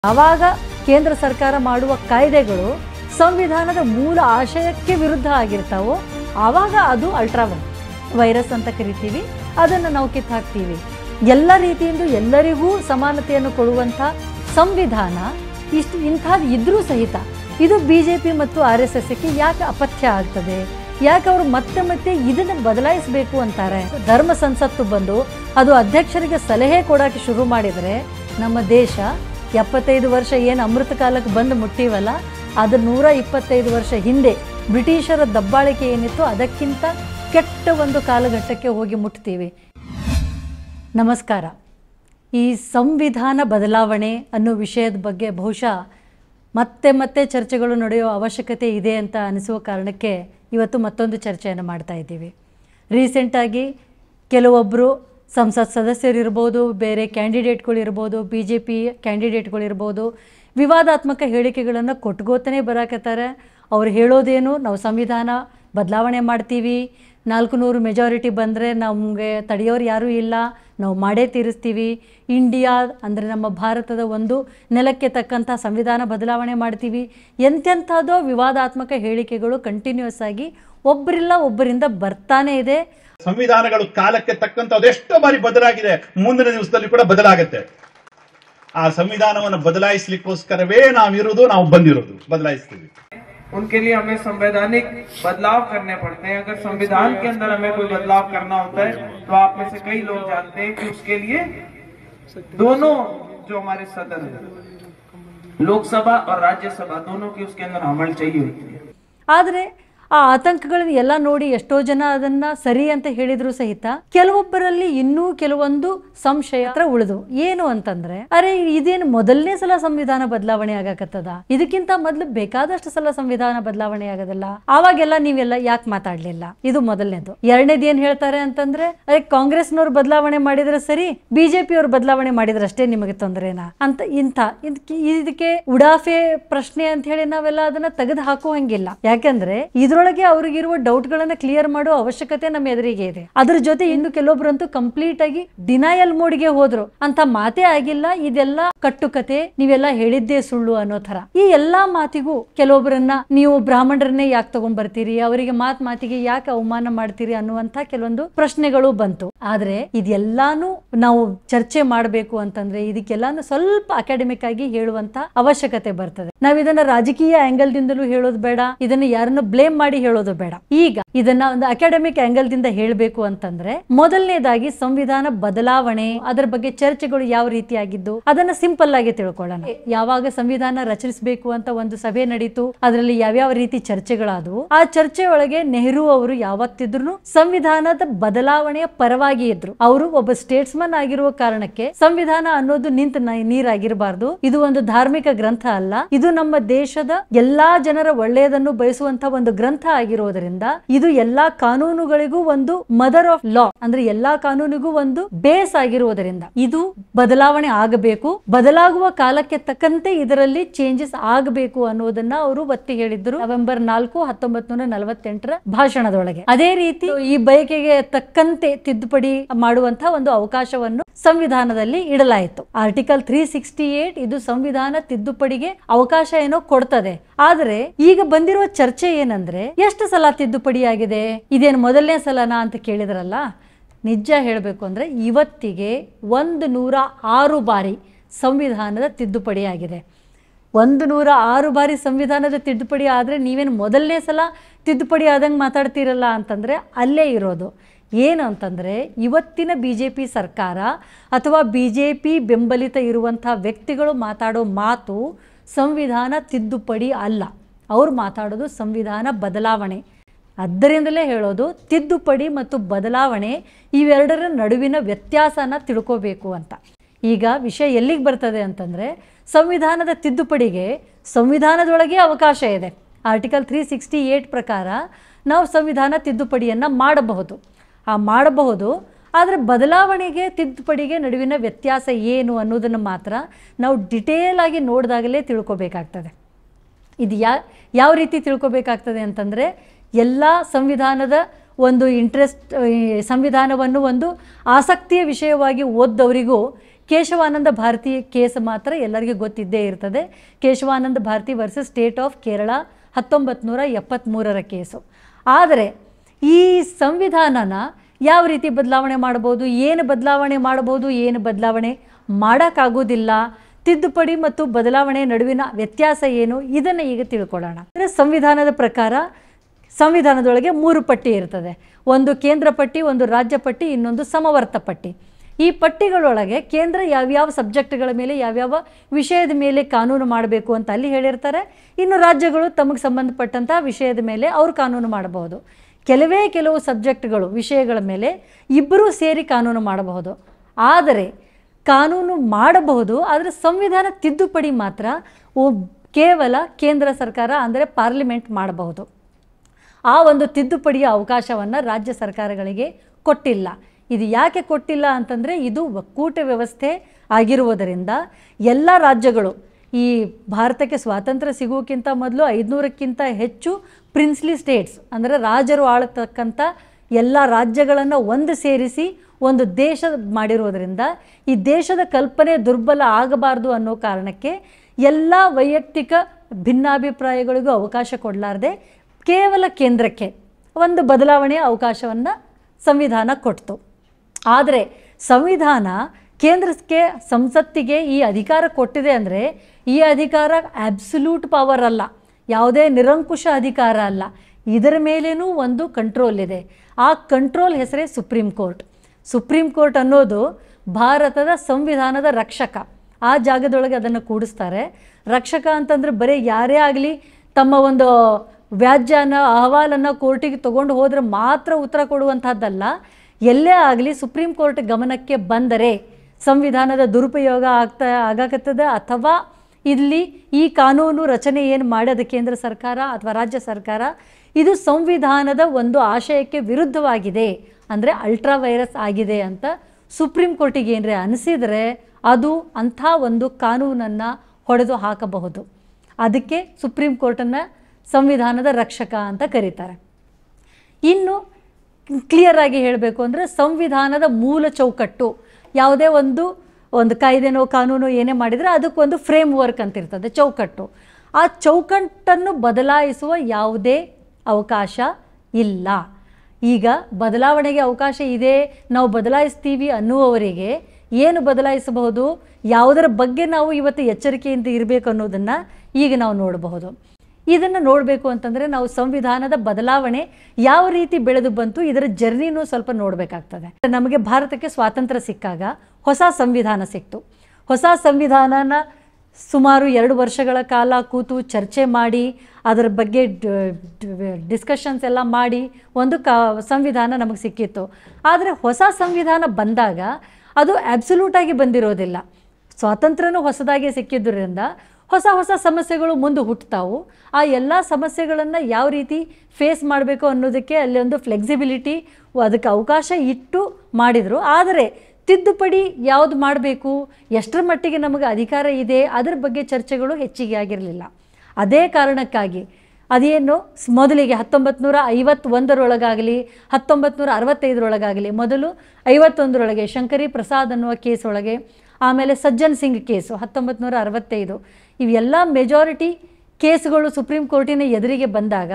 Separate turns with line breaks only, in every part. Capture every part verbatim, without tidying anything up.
ಆವಾಗ ಕೇಂದ್ರ ಸರ್ಕಾರ ಮಾಡುವ ಕಾಯ್ದೆಗಳು ಸಂವಿಧಾನದ ಮೂಲ ಆಶಯಕ್ಕೆ ವಿರುದ್ಧ ಆಗಿರ್ತಾವೋ ಆವಾಗ ಅದು ಅಲ್ಟ್ರಾ ವೈರಸ್ ಅಂತ ಕರಿತೀವಿ. ಅದನ್ನು ನಾವು ಕಿತ್ತು ಹಾಕ್ತೀವಿ. ಎಲ್ಲ ರೀತಿಯಿಂದ ಎಲ್ಲರಿಗೂ ಸಮಾನತೆಯನ್ನು ಕೊಡುವಂಥ ಸಂವಿಧಾನ ಇಷ್ಟು ಇಂಥದ್ದು ಇದ್ರೂ ಸಹಿತ ಇದು ಬಿ ಜೆ ಪಿ ಮತ್ತು ಆರ್ ಎಸ್ ಎಸ್ಗೆ ಯಾಕೆ ಅಪಥ್ಯ ಆಗ್ತದೆ? ಯಾಕೆ ಅವರು ಮತ್ತೆ ಮತ್ತೆ ಇದನ್ನು ಬದಲಾಯಿಸಬೇಕು ಅಂತಾರೆ? ಧರ್ಮ ಸಂಸತ್ತು ಬಂದು ಅದು ಅಧ್ಯಕ್ಷರಿಗೆ ಸಲಹೆ ಕೊಡೋಕ್ಕೆ ಶುರು ಮಾಡಿದರೆ ನಮ್ಮ ದೇಶ ಎಪ್ಪತ್ತೈದು ವರ್ಷ ಏನು ಅಮೃತ ಕಾಲಕ್ಕೆ ಬಂದು ಮುಟ್ಟಿವಲ್ಲ, ಅದು ನೂರ ಇಪ್ಪತ್ತೈದು ವರ್ಷ ಹಿಂದೆ ಬ್ರಿಟಿಷರ ದಬ್ಬಾಳಿಕೆ ಏನಿತ್ತು ಅದಕ್ಕಿಂತ ಕೆಟ್ಟ ಒಂದು ಕಾಲಘಟ್ಟಕ್ಕೆ ಹೋಗಿ ಮುಟ್ತೀವಿ. ನಮಸ್ಕಾರ. ಈ ಸಂವಿಧಾನ ಬದಲಾವಣೆ ಅನ್ನೋ ವಿಷಯದ ಬಗ್ಗೆ ಬಹುಶಃ ಮತ್ತೆ ಮತ್ತೆ ಚರ್ಚೆಗಳು ನಡೆಯೋ ಅವಶ್ಯಕತೆ ಇದೆ ಅಂತ ಅನಿಸುವ ಕಾರಣಕ್ಕೆ ಇವತ್ತು ಮತ್ತೊಂದು ಚರ್ಚೆಯನ್ನು ಮಾಡ್ತಾ ಇದ್ದೀವಿ. ರೀಸೆಂಟಾಗಿ ಕೆಲವೊಬ್ಬರು ಸಂಸತ್ ಸದಸ್ಯರಿರ್ಬೋದು, ಬೇರೆ ಕ್ಯಾಂಡಿಡೇಟ್ಗಳಿರ್ಬೋದು, ಬಿ ಜೆ ಪಿ ಕ್ಯಾಂಡಿಡೇಟ್ಗಳಿರ್ಬೋದು, ವಿವಾದಾತ್ಮಕ ಹೇಳಿಕೆಗಳನ್ನು ಕೊಟ್ಕೋತಾನೆ ಬರಾಕತ್ತಾರೆ. ಅವ್ರು ಹೇಳೋದೇನು, ನಾವು ಸಂವಿಧಾನ ಬದಲಾವಣೆ ಮಾಡ್ತೀವಿ, ನಾಲ್ಕು ನೂರು ಮೆಜಾರಿಟಿ ಬಂದರೆ ನಮಗೆ ತಡೆಯೋರು ಯಾರೂ ಇಲ್ಲ, ನಾವು ಮಾಡೇ ತೀರಿಸ್ತೀವಿ, ಇಂಡಿಯಾ ಅಂದರೆ ನಮ್ಮ ಭಾರತದ ಒಂದು ನೆಲಕ್ಕೆ ತಕ್ಕಂಥ ಸಂವಿಧಾನ ಬದಲಾವಣೆ ಮಾಡ್ತೀವಿ, ಎಂತೆಂಥದ್ದೋ ವಿವಾದಾತ್ಮಕ ಹೇಳಿಕೆಗಳು ಕಂಟಿನ್ಯೂಸ್ ಆಗಿ ಒಬ್ಬರಿಲ್ಲ ಒಬ್ಬರಿಂದ ಬರ್ತಾನೆ ಇದೆ.
ಸಂವಿಧಾನಗಳು ಕಾಲಕ್ಕೆ ತಕ್ಕಂತ ಅದೆಷ್ಟೋ ಬಾರಿ ಬದಲಾಗಿದೆ, ಮುಂದಿನ ದಿವಸದಲ್ಲಿ ಕೂಡ ಬದಲಾಗುತ್ತೆ. ಆ ಸಂವಿಧಾನವನ್ನು ಬದಲಾಯಿಸಲಿಕ್ಕೋಸ್ಕರವೇ ನಾವಿರೋದು, ನಾವು ಬಂದಿರೋದು, ಬದಲಾಯಿಸ್ತೀವಿ.
उनके लिए हमें संवैधानिक बदलाव करने पड़ते हैं. अगर संविधान के अंदर हमें कोई बदलाव करना होता है तो आप में से कई लोग जानते हैं कि उसके लिए दोनों जो हमारे सदन है, लोकसभा और राज्यसभा, दोनों की उसके अंदर अमल चाहिए होती है.
ಆದರೆ ಆ ಆತಂಕಗಳನ್ನ ಎಲ್ಲ ನೋಡಿ ಎಷ್ಟೋ ಜನ ಅದನ್ನ ಸರಿ ಅಂತ ಹೇಳಿದ್ರು ಸಹಿತ ಕೆಲವೊಬ್ಬರಲ್ಲಿ ಇನ್ನೂ ಕೆಲವೊಂದು ಸಂಶಯ ಹತ್ರ ಉಳಿದು. ಏನು ಅಂತಂದ್ರೆ, ಅರೆ ಇದೇನು ಮೊದಲನೇ ಸಲ ಸಂವಿಧಾನ ಬದಲಾವಣೆ ಆಗಾಕತ್ತದ, ಇದಕ್ಕಿಂತ ಮೊದಲು ಬೇಕಾದಷ್ಟು ಸಲ ಸಂವಿಧಾನ ಬದಲಾವಣೆ ಆಗೋದಿಲ್ಲ, ಆವಾಗೆಲ್ಲ ನೀವೆಲ್ಲ ಯಾಕೆ ಮಾತಾಡ್ಲಿಲ್ಲ? ಇದು ಮೊದಲನೇದು. ಎರಡನೇದು ಏನ್ ಹೇಳ್ತಾರೆ ಅಂತಂದ್ರೆ, ಅರೆ ಕಾಂಗ್ರೆಸ್ನವ್ರು ಬದಲಾವಣೆ ಮಾಡಿದ್ರೆ ಸರಿ, ಬಿಜೆಪಿ ಅವ್ರು ಬದಲಾವಣೆ ಮಾಡಿದ್ರೆ ಅಷ್ಟೇ ನಿಮಗೆ ತೊಂದರೆನಾ ಅಂತ. ಇಂಥ ಇದಕ್ಕೆ ಉಡಾಫೆ ಪ್ರಶ್ನೆ ಅಂತ ಹೇಳಿ ನಾವೆಲ್ಲ ಅದನ್ನ ತೆಗೆದು ಹಾಕುವಂಗಿಲ್ಲ. ಯಾಕಂದ್ರೆ ಇದ್ರ ಒಳಗೆ ಅವ್ರಿಗಿರುವ ಡೌಟ್ ಗಳನ್ನ ಕ್ಲಿಯರ್ ಮಾಡೋ ಅವಶ್ಯಕತೆ ನಮ್ಮ ಎದುರಿಗೆ ಇದೆ. ಅದ್ರ ಜೊತೆ ಇನ್ನು ಕೆಲವೊಬ್ರಂತೂ ಕಂಪ್ಲೀಟ್ ಆಗಿ ಡಿನಯಲ್ ಮೋಡ್ಗೆ ಹೋದ್ರು. ಅಂತ ಮಾತೇ ಆಗಿಲ್ಲ, ಇದೆಲ್ಲ ಕಟ್ಟುಕತೆ, ನೀವೆಲ್ಲ ಹೇಳಿದ್ದೇ ಸುಳ್ಳು ಅನ್ನೋ ತರ. ಈ ಎಲ್ಲಾ ಮಾತಿಗೂ ಕೆಲವೊಬ್ಬರನ್ನ ನೀವು ಬ್ರಾಹ್ಮಣರನ್ನೇ ಯಾಕೆ ತಗೊಂಡ್ ಬರ್ತೀರಿ, ಅವರಿಗೆ ಮಾತ್ ಮಾತಿಗೆ ಯಾಕೆ ಅವಮಾನ ಮಾಡ್ತೀರಿ ಅನ್ನುವಂತ ಕೆಲವೊಂದು ಪ್ರಶ್ನೆಗಳು ಬಂತು. ಆದ್ರೆ ಇದೆಲ್ಲಾನು ನಾವು ಚರ್ಚೆ ಮಾಡಬೇಕು ಅಂತಂದ್ರೆ ಇದಕ್ಕೆಲ್ಲಾನು ಸ್ವಲ್ಪ ಅಕಾಡೆಮಿಕ್ ಆಗಿ ಹೇಳುವಂತ ಅವಶ್ಯಕತೆ ಬರ್ತದೆ. ನಾವ್ ಇದನ್ನ ರಾಜಕೀಯ ಆಂಗಲ್ ದಿಂದಲೂ ಹೇಳೋದು ಬೇಡ, ಇದನ್ನ ಯಾರನ್ನ ಬ್ಲೇಮ್ ಮಾಡಿ ಹೇಳೋದು ಬೇಡ. ಈಗ ಇದನ್ನ ಒಂದು ಅಕಾಡೆಮಿಕ್ ಆಂಗಲ್ ದಿಂದ ಹೇಳಬೇಕು ಅಂತಂದ್ರೆ, ಮೊದಲನೇದಾಗಿ ಸಂವಿಧಾನ ಬದಲಾವಣೆ ಅದರ ಬಗ್ಗೆ ಚರ್ಚೆಗಳು ಯಾವ ರೀತಿಯಾಗಿದ್ದು ಅದನ್ನ ಸಿಂಪಲ್ ಆಗಿ ತಿಳ್ಕೊಳ್ಳೋಣ. ಯಾವಾಗ ಸಂವಿಧಾನ ರಚಿಸಬೇಕು ಅಂತ ಒಂದು ಸಭೆ ನಡೀತು, ಅದರಲ್ಲಿ ಯಾವ್ಯಾವ ರೀತಿ ಚರ್ಚೆಗಳಾದವು. ಆ ಚರ್ಚೆ ಒಳಗೆ ನೆಹರು ಅವರು ಯಾವತ್ತಿದ್ರು ಸಂವಿಧಾನದ ಬದಲಾವಣೆಯ ಪರವಾಗಿ ಇದ್ರು. ಅವರು ಒಬ್ಬ ಸ್ಟೇಟ್ಸ್ಮನ್ ಆಗಿರುವ ಕಾರಣಕ್ಕೆ ಸಂವಿಧಾನ ಅನ್ನೋದು ನಿಂತ ನೀರಾಗಿರಬಾರ್ದು, ಇದು ಒಂದು ಧಾರ್ಮಿಕ ಗ್ರಂಥ ಅಲ್ಲ, ಇದು ನಮ್ಮ ದೇಶದ ಎಲ್ಲಾ ಜನರ ಒಳ್ಳೆಯದನ್ನು ಬಯಸುವಂತ ಒಂದು ಗ್ರಂಥ ಆಗಿರೋದ್ರಿಂದ ಇದು ಎಲ್ಲಾ ಕಾನೂನುಗಳಿಗೂ ಒಂದು ಮದರ್ ಆಫ್ ಲಾ, ಅಂದ್ರೆ ಎಲ್ಲಾ ಕಾನೂನಿಗೂ ಒಂದು ಬೇಸ್ ಆಗಿರುವುದರಿಂದ ಇದು ಬದಲಾವಣೆ ಆಗಬೇಕು, ಬದಲಾಗುವ ಕಾಲಕ್ಕೆ ತಕ್ಕಂತೆ ಇದರಲ್ಲಿ ಚೇಂಜಸ್ ಆಗಬೇಕು ಅನ್ನೋದನ್ನ ಅವರು ಒತ್ತಿ ಹೇಳಿದ್ರು ನವೆಂಬರ್ ನಾಲ್ಕು ಹತ್ತೊಂಬತ್ ನೂರ ನಲವತ್ತೆಂಟರ ಭಾಷಣದೊಳಗೆ. ಅದೇ ರೀತಿ ಈ ಬಯಕೆಗೆ ತಕ್ಕಂತೆ ತಿದ್ದುಪಡಿ ಮಾಡುವಂತಹ ಒಂದು ಅವಕಾಶವನ್ನು ಸಂವಿಧಾನದಲ್ಲಿ ಇಡಲಾಯಿತು. ಆರ್ಟಿಕಲ್ ತ್ರೀ ಸಿಕ್ಸ್ಟಿ ಏಟ್ ಇದು ಸಂವಿಧಾನ ತಿದ್ದುಪಡಿಗೆ ಅವಕಾಶ ಏನೋ ಕೊಡ್ತದೆ. ಆದ್ರೆ ಈಗ ಬಂದಿರುವ ಚರ್ಚೆ ಏನಂದ್ರೆ, ಎಷ್ಟು ಸಲ ತಿದ್ದುಪಡಿ ಆಗಿದೆ, ಇದೇನು ಮೊದಲನೇ ಸಲನಾ ಅಂತ ಕೇಳಿದ್ರಲ್ಲ. ನಿಜ ಹೇಳಬೇಕು ಅಂದ್ರೆ ಇವತ್ತಿಗೆ ಒಂದು ನೂರ ಆರು ಬಾರಿ ಸಂವಿಧಾನದ ತಿದ್ದುಪಡಿ ಆಗಿದೆ. ಒಂದು ನೂರ ಆರು ಬಾರಿ ಸಂವಿಧಾನದ ತಿದ್ದುಪಡಿ ಆದ್ರೆ ನೀವೇನು ಮೊದಲನೇ ಸಲ ತಿದ್ದುಪಡಿ ಆದಂಗೆ ಮಾತಾಡ್ತೀರಲ್ಲ ಅಂತಂದ್ರೆ ಅಲ್ಲೇ ಇರೋದು. ಏನು ಅಂತಂದರೆ, ಇವತ್ತಿನ ಬಿ ಜೆ ಪಿ ಸರ್ಕಾರ ಅಥವಾ ಬಿ ಜೆ ಪಿ ಬೆಂಬಲಿತ ಇರುವಂಥ ವ್ಯಕ್ತಿಗಳು ಮಾತಾಡೋ ಮಾತು ಸಂವಿಧಾನ ತಿದ್ದುಪಡಿ ಅಲ್ಲ, ಅವ್ರು ಮಾತಾಡೋದು ಸಂವಿಧಾನ ಬದಲಾವಣೆ. ಅದರಿಂದಲೇ ಹೇಳೋದು ತಿದ್ದುಪಡಿ ಮತ್ತು ಬದಲಾವಣೆ ಇವೆರಡರ ನಡುವಿನ ವ್ಯತ್ಯಾಸನ ತಿಳ್ಕೋಬೇಕು ಅಂತ. ಈಗ ವಿಷಯ ಎಲ್ಲಿಗೆ ಬರ್ತದೆ ಅಂತಂದರೆ, ಸಂವಿಧಾನದ ತಿದ್ದುಪಡಿಗೆ ಸಂವಿಧಾನದೊಳಗೆ ಅವಕಾಶ ಇದೆ. ಆರ್ಟಿಕಲ್ ತ್ರೀ ಸಿಕ್ಸ್ಟಿ ಏಟ್ ಪ್ರಕಾರ ನಾವು ಸಂವಿಧಾನ ತಿದ್ದುಪಡಿಯನ್ನು ಮಾಡಬಹುದು ಆ ಮಾಡಬಹುದು ಆದರೆ ಬದಲಾವಣೆಗೆ ತಿದ್ದುಪಡಿಗೆ ನಡುವಿನ ವ್ಯತ್ಯಾಸ ಏನು ಅನ್ನೋದನ್ನು ಮಾತ್ರ ನಾವು ಡಿಟೇಲ್ ಆಗಿ ನೋಡಿದಾಗಲೇ ತಿಳ್ಕೊಬೇಕಾಗ್ತದೆ. ಇದು ಯಾ ಯಾವ ರೀತಿ ತಿಳ್ಕೊಬೇಕಾಗ್ತದೆ ಅಂತಂದರೆ, ಎಲ್ಲ ಸಂವಿಧಾನದ ಒಂದು ಇಂಟ್ರೆಸ್ಟ್ ಸಂವಿಧಾನವನ್ನು ಒಂದು ಆಸಕ್ತಿಯ ವಿಷಯವಾಗಿ ಓದ್ದವರಿಗೂ ಕೇಶವಾನಂದ ಭಾರತಿ ಕೇಸ್ ಮಾತ್ರ ಎಲ್ಲರಿಗೂ ಗೊತ್ತಿದ್ದೇ ಇರ್ತದೆ. Kesavananda Bharati versus state of Kerala ಹತ್ತೊಂಬತ್ತು ನೂರ ಎಪ್ಪತ್ತ್ಮೂರರ ಕೇಸು. ಆದರೆ ಈ ಸಂವಿಧಾನನ ಯಾವ ರೀತಿ ಬದಲಾವಣೆ ಮಾಡ್ಬೋದು, ಏನು ಬದಲಾವಣೆ ಮಾಡ್ಬೋದು, ಏನು ಬದಲಾವಣೆ ಮಾಡೋಕ್ಕಾಗೋದಿಲ್ಲ, ತಿದ್ದುಪಡಿ ಮತ್ತು ಬದಲಾವಣೆ ನಡುವಿನ ವ್ಯತ್ಯಾಸ ಏನು, ಇದನ್ನು ಈಗ ತಿಳ್ಕೊಳ್ಳೋಣ. ಅಂದರೆ ಸಂವಿಧಾನದ ಪ್ರಕಾರ ಸಂವಿಧಾನದೊಳಗೆ ಮೂರು ಪಟ್ಟಿ ಇರ್ತದೆ. ಒಂದು ಕೇಂದ್ರ ಪಟ್ಟಿ, ಒಂದು ರಾಜ್ಯ ಪಟ್ಟಿ, ಇನ್ನೊಂದು ಸಮವರ್ತ ಪಟ್ಟಿ. ಈ ಪಟ್ಟಿಗಳೊಳಗೆ ಕೇಂದ್ರ ಯಾವ್ಯಾವ ಸಬ್ಜೆಕ್ಟ್ಗಳ ಮೇಲೆ ಯಾವ್ಯಾವ ವಿಷಯದ ಮೇಲೆ ಕಾನೂನು ಮಾಡಬೇಕು ಅಂತ ಅಲ್ಲಿ ಹೇಳಿರ್ತಾರೆ. ಇನ್ನು ರಾಜ್ಯಗಳು ತಮಗೆ ಸಂಬಂಧಪಟ್ಟಂಥ ವಿಷಯದ ಮೇಲೆ ಅವರು ಕಾನೂನು ಮಾಡಬಹುದು. ಕೆಲವೇ ಕೆಲವು ಸಬ್ಜೆಕ್ಟ್ಗಳು ವಿಷಯಗಳ ಮೇಲೆ ಇಬ್ಬರೂ ಸೇರಿ ಕಾನೂನು ಮಾಡಬಹುದು. ಆದರೆ ಕಾನೂನು ಮಾಡಬಹುದು, ಆದರೆ ಸಂವಿಧಾನ ತಿದ್ದುಪಡಿ ಮಾತ್ರ ಕೇವಲ ಕೇಂದ್ರ ಸರ್ಕಾರ ಅಂದರೆ ಪಾರ್ಲಿಮೆಂಟ್ ಮಾಡಬಹುದು. ಆ ಒಂದು ತಿದ್ದುಪಡಿಯ ಅವಕಾಶವನ್ನು ರಾಜ್ಯ ಸರ್ಕಾರಗಳಿಗೆ ಕೊಟ್ಟಿಲ್ಲ. ಇದು ಯಾಕೆ ಕೊಟ್ಟಿಲ್ಲ ಅಂತಂದರೆ ಇದು ಒಕ್ಕೂಟ ವ್ಯವಸ್ಥೆ ಆಗಿರುವುದರಿಂದ ಎಲ್ಲ ರಾಜ್ಯಗಳು ಈ ಭಾರತಕ್ಕೆ ಸ್ವಾತಂತ್ರ್ಯ ಸಿಗೋಕ್ಕಿಂತ ಮೊದಲು ಐದುನೂರಕ್ಕಿಂತ ಹೆಚ್ಚು ಪ್ರಿನ್ಸ್ಲಿ ಸ್ಟೇಟ್ಸ್ ಅಂದರೆ ರಾಜರು ಆಳತಕ್ಕಂಥ ಎಲ್ಲ ರಾಜ್ಯಗಳನ್ನು ಒಂದು ಸೇರಿಸಿ ಒಂದು ದೇಶ ಮಾಡಿರುವುದರಿಂದ ಈ ದೇಶದ ಕಲ್ಪನೆ ದುರ್ಬಲ ಆಗಬಾರ್ದು ಅನ್ನೋ ಕಾರಣಕ್ಕೆ ಎಲ್ಲ ವೈಯಕ್ತಿಕ ಭಿನ್ನಾಭಿಪ್ರಾಯಗಳಿಗೂ ಅವಕಾಶ ಕೊಡಲಾರದೆ ಕೇವಲ ಕೇಂದ್ರಕ್ಕೆ ಒಂದು ಬದಲಾವಣೆಯ ಅವಕಾಶವನ್ನು ಸಂವಿಧಾನ ಕೊಡ್ತು. ಆದರೆ ಸಂವಿಧಾನ ಕೇಂದ್ರಕ್ಕೆ ಸಂಸತ್ತಿಗೆ ಈ ಅಧಿಕಾರ ಕೊಟ್ಟಿದೆ ಅಂದರೆ ಈ ಅಧಿಕಾರ ಆಬ್ಸಲ್ಯೂಟ್ ಪವರ್ ಅಲ್ಲ, ಯಾವುದೇ ನಿರಂಕುಶ ಅಧಿಕಾರ ಅಲ್ಲ. ಇದರ ಮೇಲೇನೂ ಒಂದು ಕಂಟ್ರೋಲ್ ಇದೆ. ಆ ಕಂಟ್ರೋಲ್ ಹೆಸರೇ ಸುಪ್ರೀಂ ಕೋರ್ಟ್. ಸುಪ್ರೀಂ ಕೋರ್ಟ್ ಅನ್ನೋದು ಭಾರತದ ಸಂವಿಧಾನದ ರಕ್ಷಕ. ಆ ಜಾಗದೊಳಗೆ ಅದನ್ನು ಕೂಡಿಸ್ತಾರೆ. ರಕ್ಷಕ ಅಂತಂದರೆ ಬರೀ ಯಾರೇ ಆಗಲಿ ತಮ್ಮ ಒಂದು ವ್ಯಾಜ್ಯನ ಅಹವಾಲನ್ನು ಕೋರ್ಟಿಗೆ ತೊಗೊಂಡು ಹೋದರೆ ಮಾತ್ರ ಉತ್ತರ ಕೊಡುವಂಥದ್ದಲ್ಲ. ಎಲ್ಲೇ ಆಗಲಿ ಸುಪ್ರೀಂ ಕೋರ್ಟ್ ಗಮನಕ್ಕೆ ಬಂದರೆ ಸಂವಿಧಾನದ ದುರುಪಯೋಗ ಆಗ್ತಾ ಆಗಾಕತ್ತದೆ ಅಥವಾ ಇಲ್ಲಿ ಈ ಕಾನೂನು ರಚನೆ ಏನು ಮಾಡ್ಯದ ಕೇಂದ್ರ ಸರ್ಕಾರ ಅಥವಾ ರಾಜ್ಯ ಸರ್ಕಾರ ಇದು ಸಂವಿಧಾನದ ಒಂದು ಆಶಯಕ್ಕೆ ವಿರುದ್ಧವಾಗಿದೆ ಅಂದರೆ ಅಲ್ಟ್ರಾ ವೈರಸ್ ಆಗಿದೆ ಅಂತ ಸುಪ್ರೀಂ ಕೋರ್ಟಿಗೆ ಏನರೇ ಅನಿಸಿದರೆ ಅದು ಅಂಥ ಒಂದು ಕಾನೂನನ್ನು ಹೊಡೆದು ಹಾಕಬಹುದು. ಅದಕ್ಕೆ ಸುಪ್ರೀಂ ಕೋರ್ಟನ್ನು ಸಂವಿಧಾನದ ರಕ್ಷಕ ಅಂತ ಕರೀತಾರೆ. ಇನ್ನು ಕ್ಲಿಯರ್ ಆಗಿ ಹೇಳಬೇಕು ಅಂದರೆ ಸಂವಿಧಾನದ ಮೂಲ ಚೌಕಟ್ಟು ಯಾವುದೇ ಒಂದು ಒಂದು ಕಾಯ್ದೆನೋ ಕಾನೂನು ಏನೇ ಮಾಡಿದರೆ ಅದಕ್ಕೊಂದು ಫ್ರೇಮ್ ವರ್ಕ್ ಅಂತ ಇರ್ತದೆ, ಚೌಕಟ್ಟು. ಆ ಚೌಕಟ್ಟನ್ನು ಬದಲಾಯಿಸುವ ಯಾವುದೇ ಅವಕಾಶ ಇಲ್ಲ. ಈಗ ಬದಲಾವಣೆಗೆ ಅವಕಾಶ ಇದೆ, ನಾವು ಬದಲಾಯಿಸ್ತೀವಿ ಅನ್ನುವವರಿಗೆ ಏನು ಬದಲಾಯಿಸಬಹುದು, ಯಾವುದರ ಬಗ್ಗೆ ನಾವು ಇವತ್ತು ಎಚ್ಚರಿಕೆಯಿಂದ ಇರಬೇಕು ಅನ್ನೋದನ್ನು ಈಗ ನಾವು ನೋಡಬಹುದು. ಇದನ್ನು ನೋಡಬೇಕು ಅಂತಂದರೆ ನಾವು ಸಂವಿಧಾನದ ಬದಲಾವಣೆ ಯಾವ ರೀತಿ ಬೆಳೆದು ಬಂತು ಇದರ ಜರ್ನಿನೂ ಸ್ವಲ್ಪ ನೋಡಬೇಕಾಗ್ತದೆ. ನಮಗೆ ಭಾರತಕ್ಕೆ ಸ್ವಾತಂತ್ರ್ಯ ಸಿಕ್ಕಾಗ ಹೊಸ ಸಂವಿಧಾನ ಸಿಕ್ತು. ಹೊಸ ಸಂವಿಧಾನನ ಸುಮಾರು ಎರಡು ವರ್ಷಗಳ ಕಾಲ ಕೂತು ಚರ್ಚೆ ಮಾಡಿ ಅದರ ಬಗ್ಗೆ ಡಿಸ್ಕಷನ್ಸ್ ಎಲ್ಲ ಮಾಡಿ ಒಂದು ಕಾ ಸಂವಿಧಾನ ನಮಗೆ ಸಿಕ್ಕಿತ್ತು. ಆದರೆ ಹೊಸ ಸಂವಿಧಾನ ಬಂದಾಗ ಅದು ಆಬ್ಸಲ್ಯೂಟಾಗಿ ಬಂದಿರೋದಿಲ್ಲ. ಸ್ವಾತಂತ್ರ್ಯನೂ ಹೊಸದಾಗಿ ಸಿಕ್ಕಿದ್ದರಿಂದ ಹೊಸ ಹೊಸ ಸಮಸ್ಯೆಗಳು ಮುಂದೆ ಹುಟ್ಟುತ್ತಾವು. ಆ ಎಲ್ಲ ಸಮಸ್ಯೆಗಳನ್ನು ಯಾವ ರೀತಿ ಫೇಸ್ ಮಾಡಬೇಕು ಅನ್ನೋದಕ್ಕೆ ಅಲ್ಲಿ ಒಂದು ಫ್ಲೆಕ್ಸಿಬಿಲಿಟಿ ಅದಕ್ಕೆ ಅವಕಾಶ ಇಟ್ಟು ಮಾಡಿದರು. ಆದರೆ ತಿದ್ದುಪಡಿ ಯಾವುದು ಮಾಡಬೇಕು, ಎಷ್ಟರ ಮಟ್ಟಿಗೆ ನಮಗೆ ಅಧಿಕಾರ ಇದೆ ಅದರ ಬಗ್ಗೆ ಚರ್ಚೆಗಳು ಹೆಚ್ಚಿಗೆ ಆಗಿರಲಿಲ್ಲ. ಅದೇ ಕಾರಣಕ್ಕಾಗಿ ಅದೇನು ಮೊದಲಿಗೆ ಹತ್ತೊಂಬತ್ತು ನೂರ ಐವತ್ತೊಂದರೊಳಗಾಗಲಿ ಹತ್ತೊಂಬತ್ತು ನೂರ ಅರವತ್ತೈದರೊಳಗಾಗಲಿ ಮೊದಲು ಐವತ್ತೊಂದರೊಳಗೆ ಶಂಕರಿ ಪ್ರಸಾದ್ ಅನ್ನುವ ಕೇಸ್ ಒಳಗೆ, ಆಮೇಲೆ ಸಜ್ಜನ್ ಸಿಂಗ್ ಕೇಸು ಹತ್ತೊಂಬತ್ತು ನೂರ ಅರವತ್ತೈದು, ಇವೆಲ್ಲ ಮೆಜಾರಿಟಿ ಕೇಸುಗಳು ಸುಪ್ರೀಂ ಕೋರ್ಟಿನ ಎದುರಿಗೆ ಬಂದಾಗ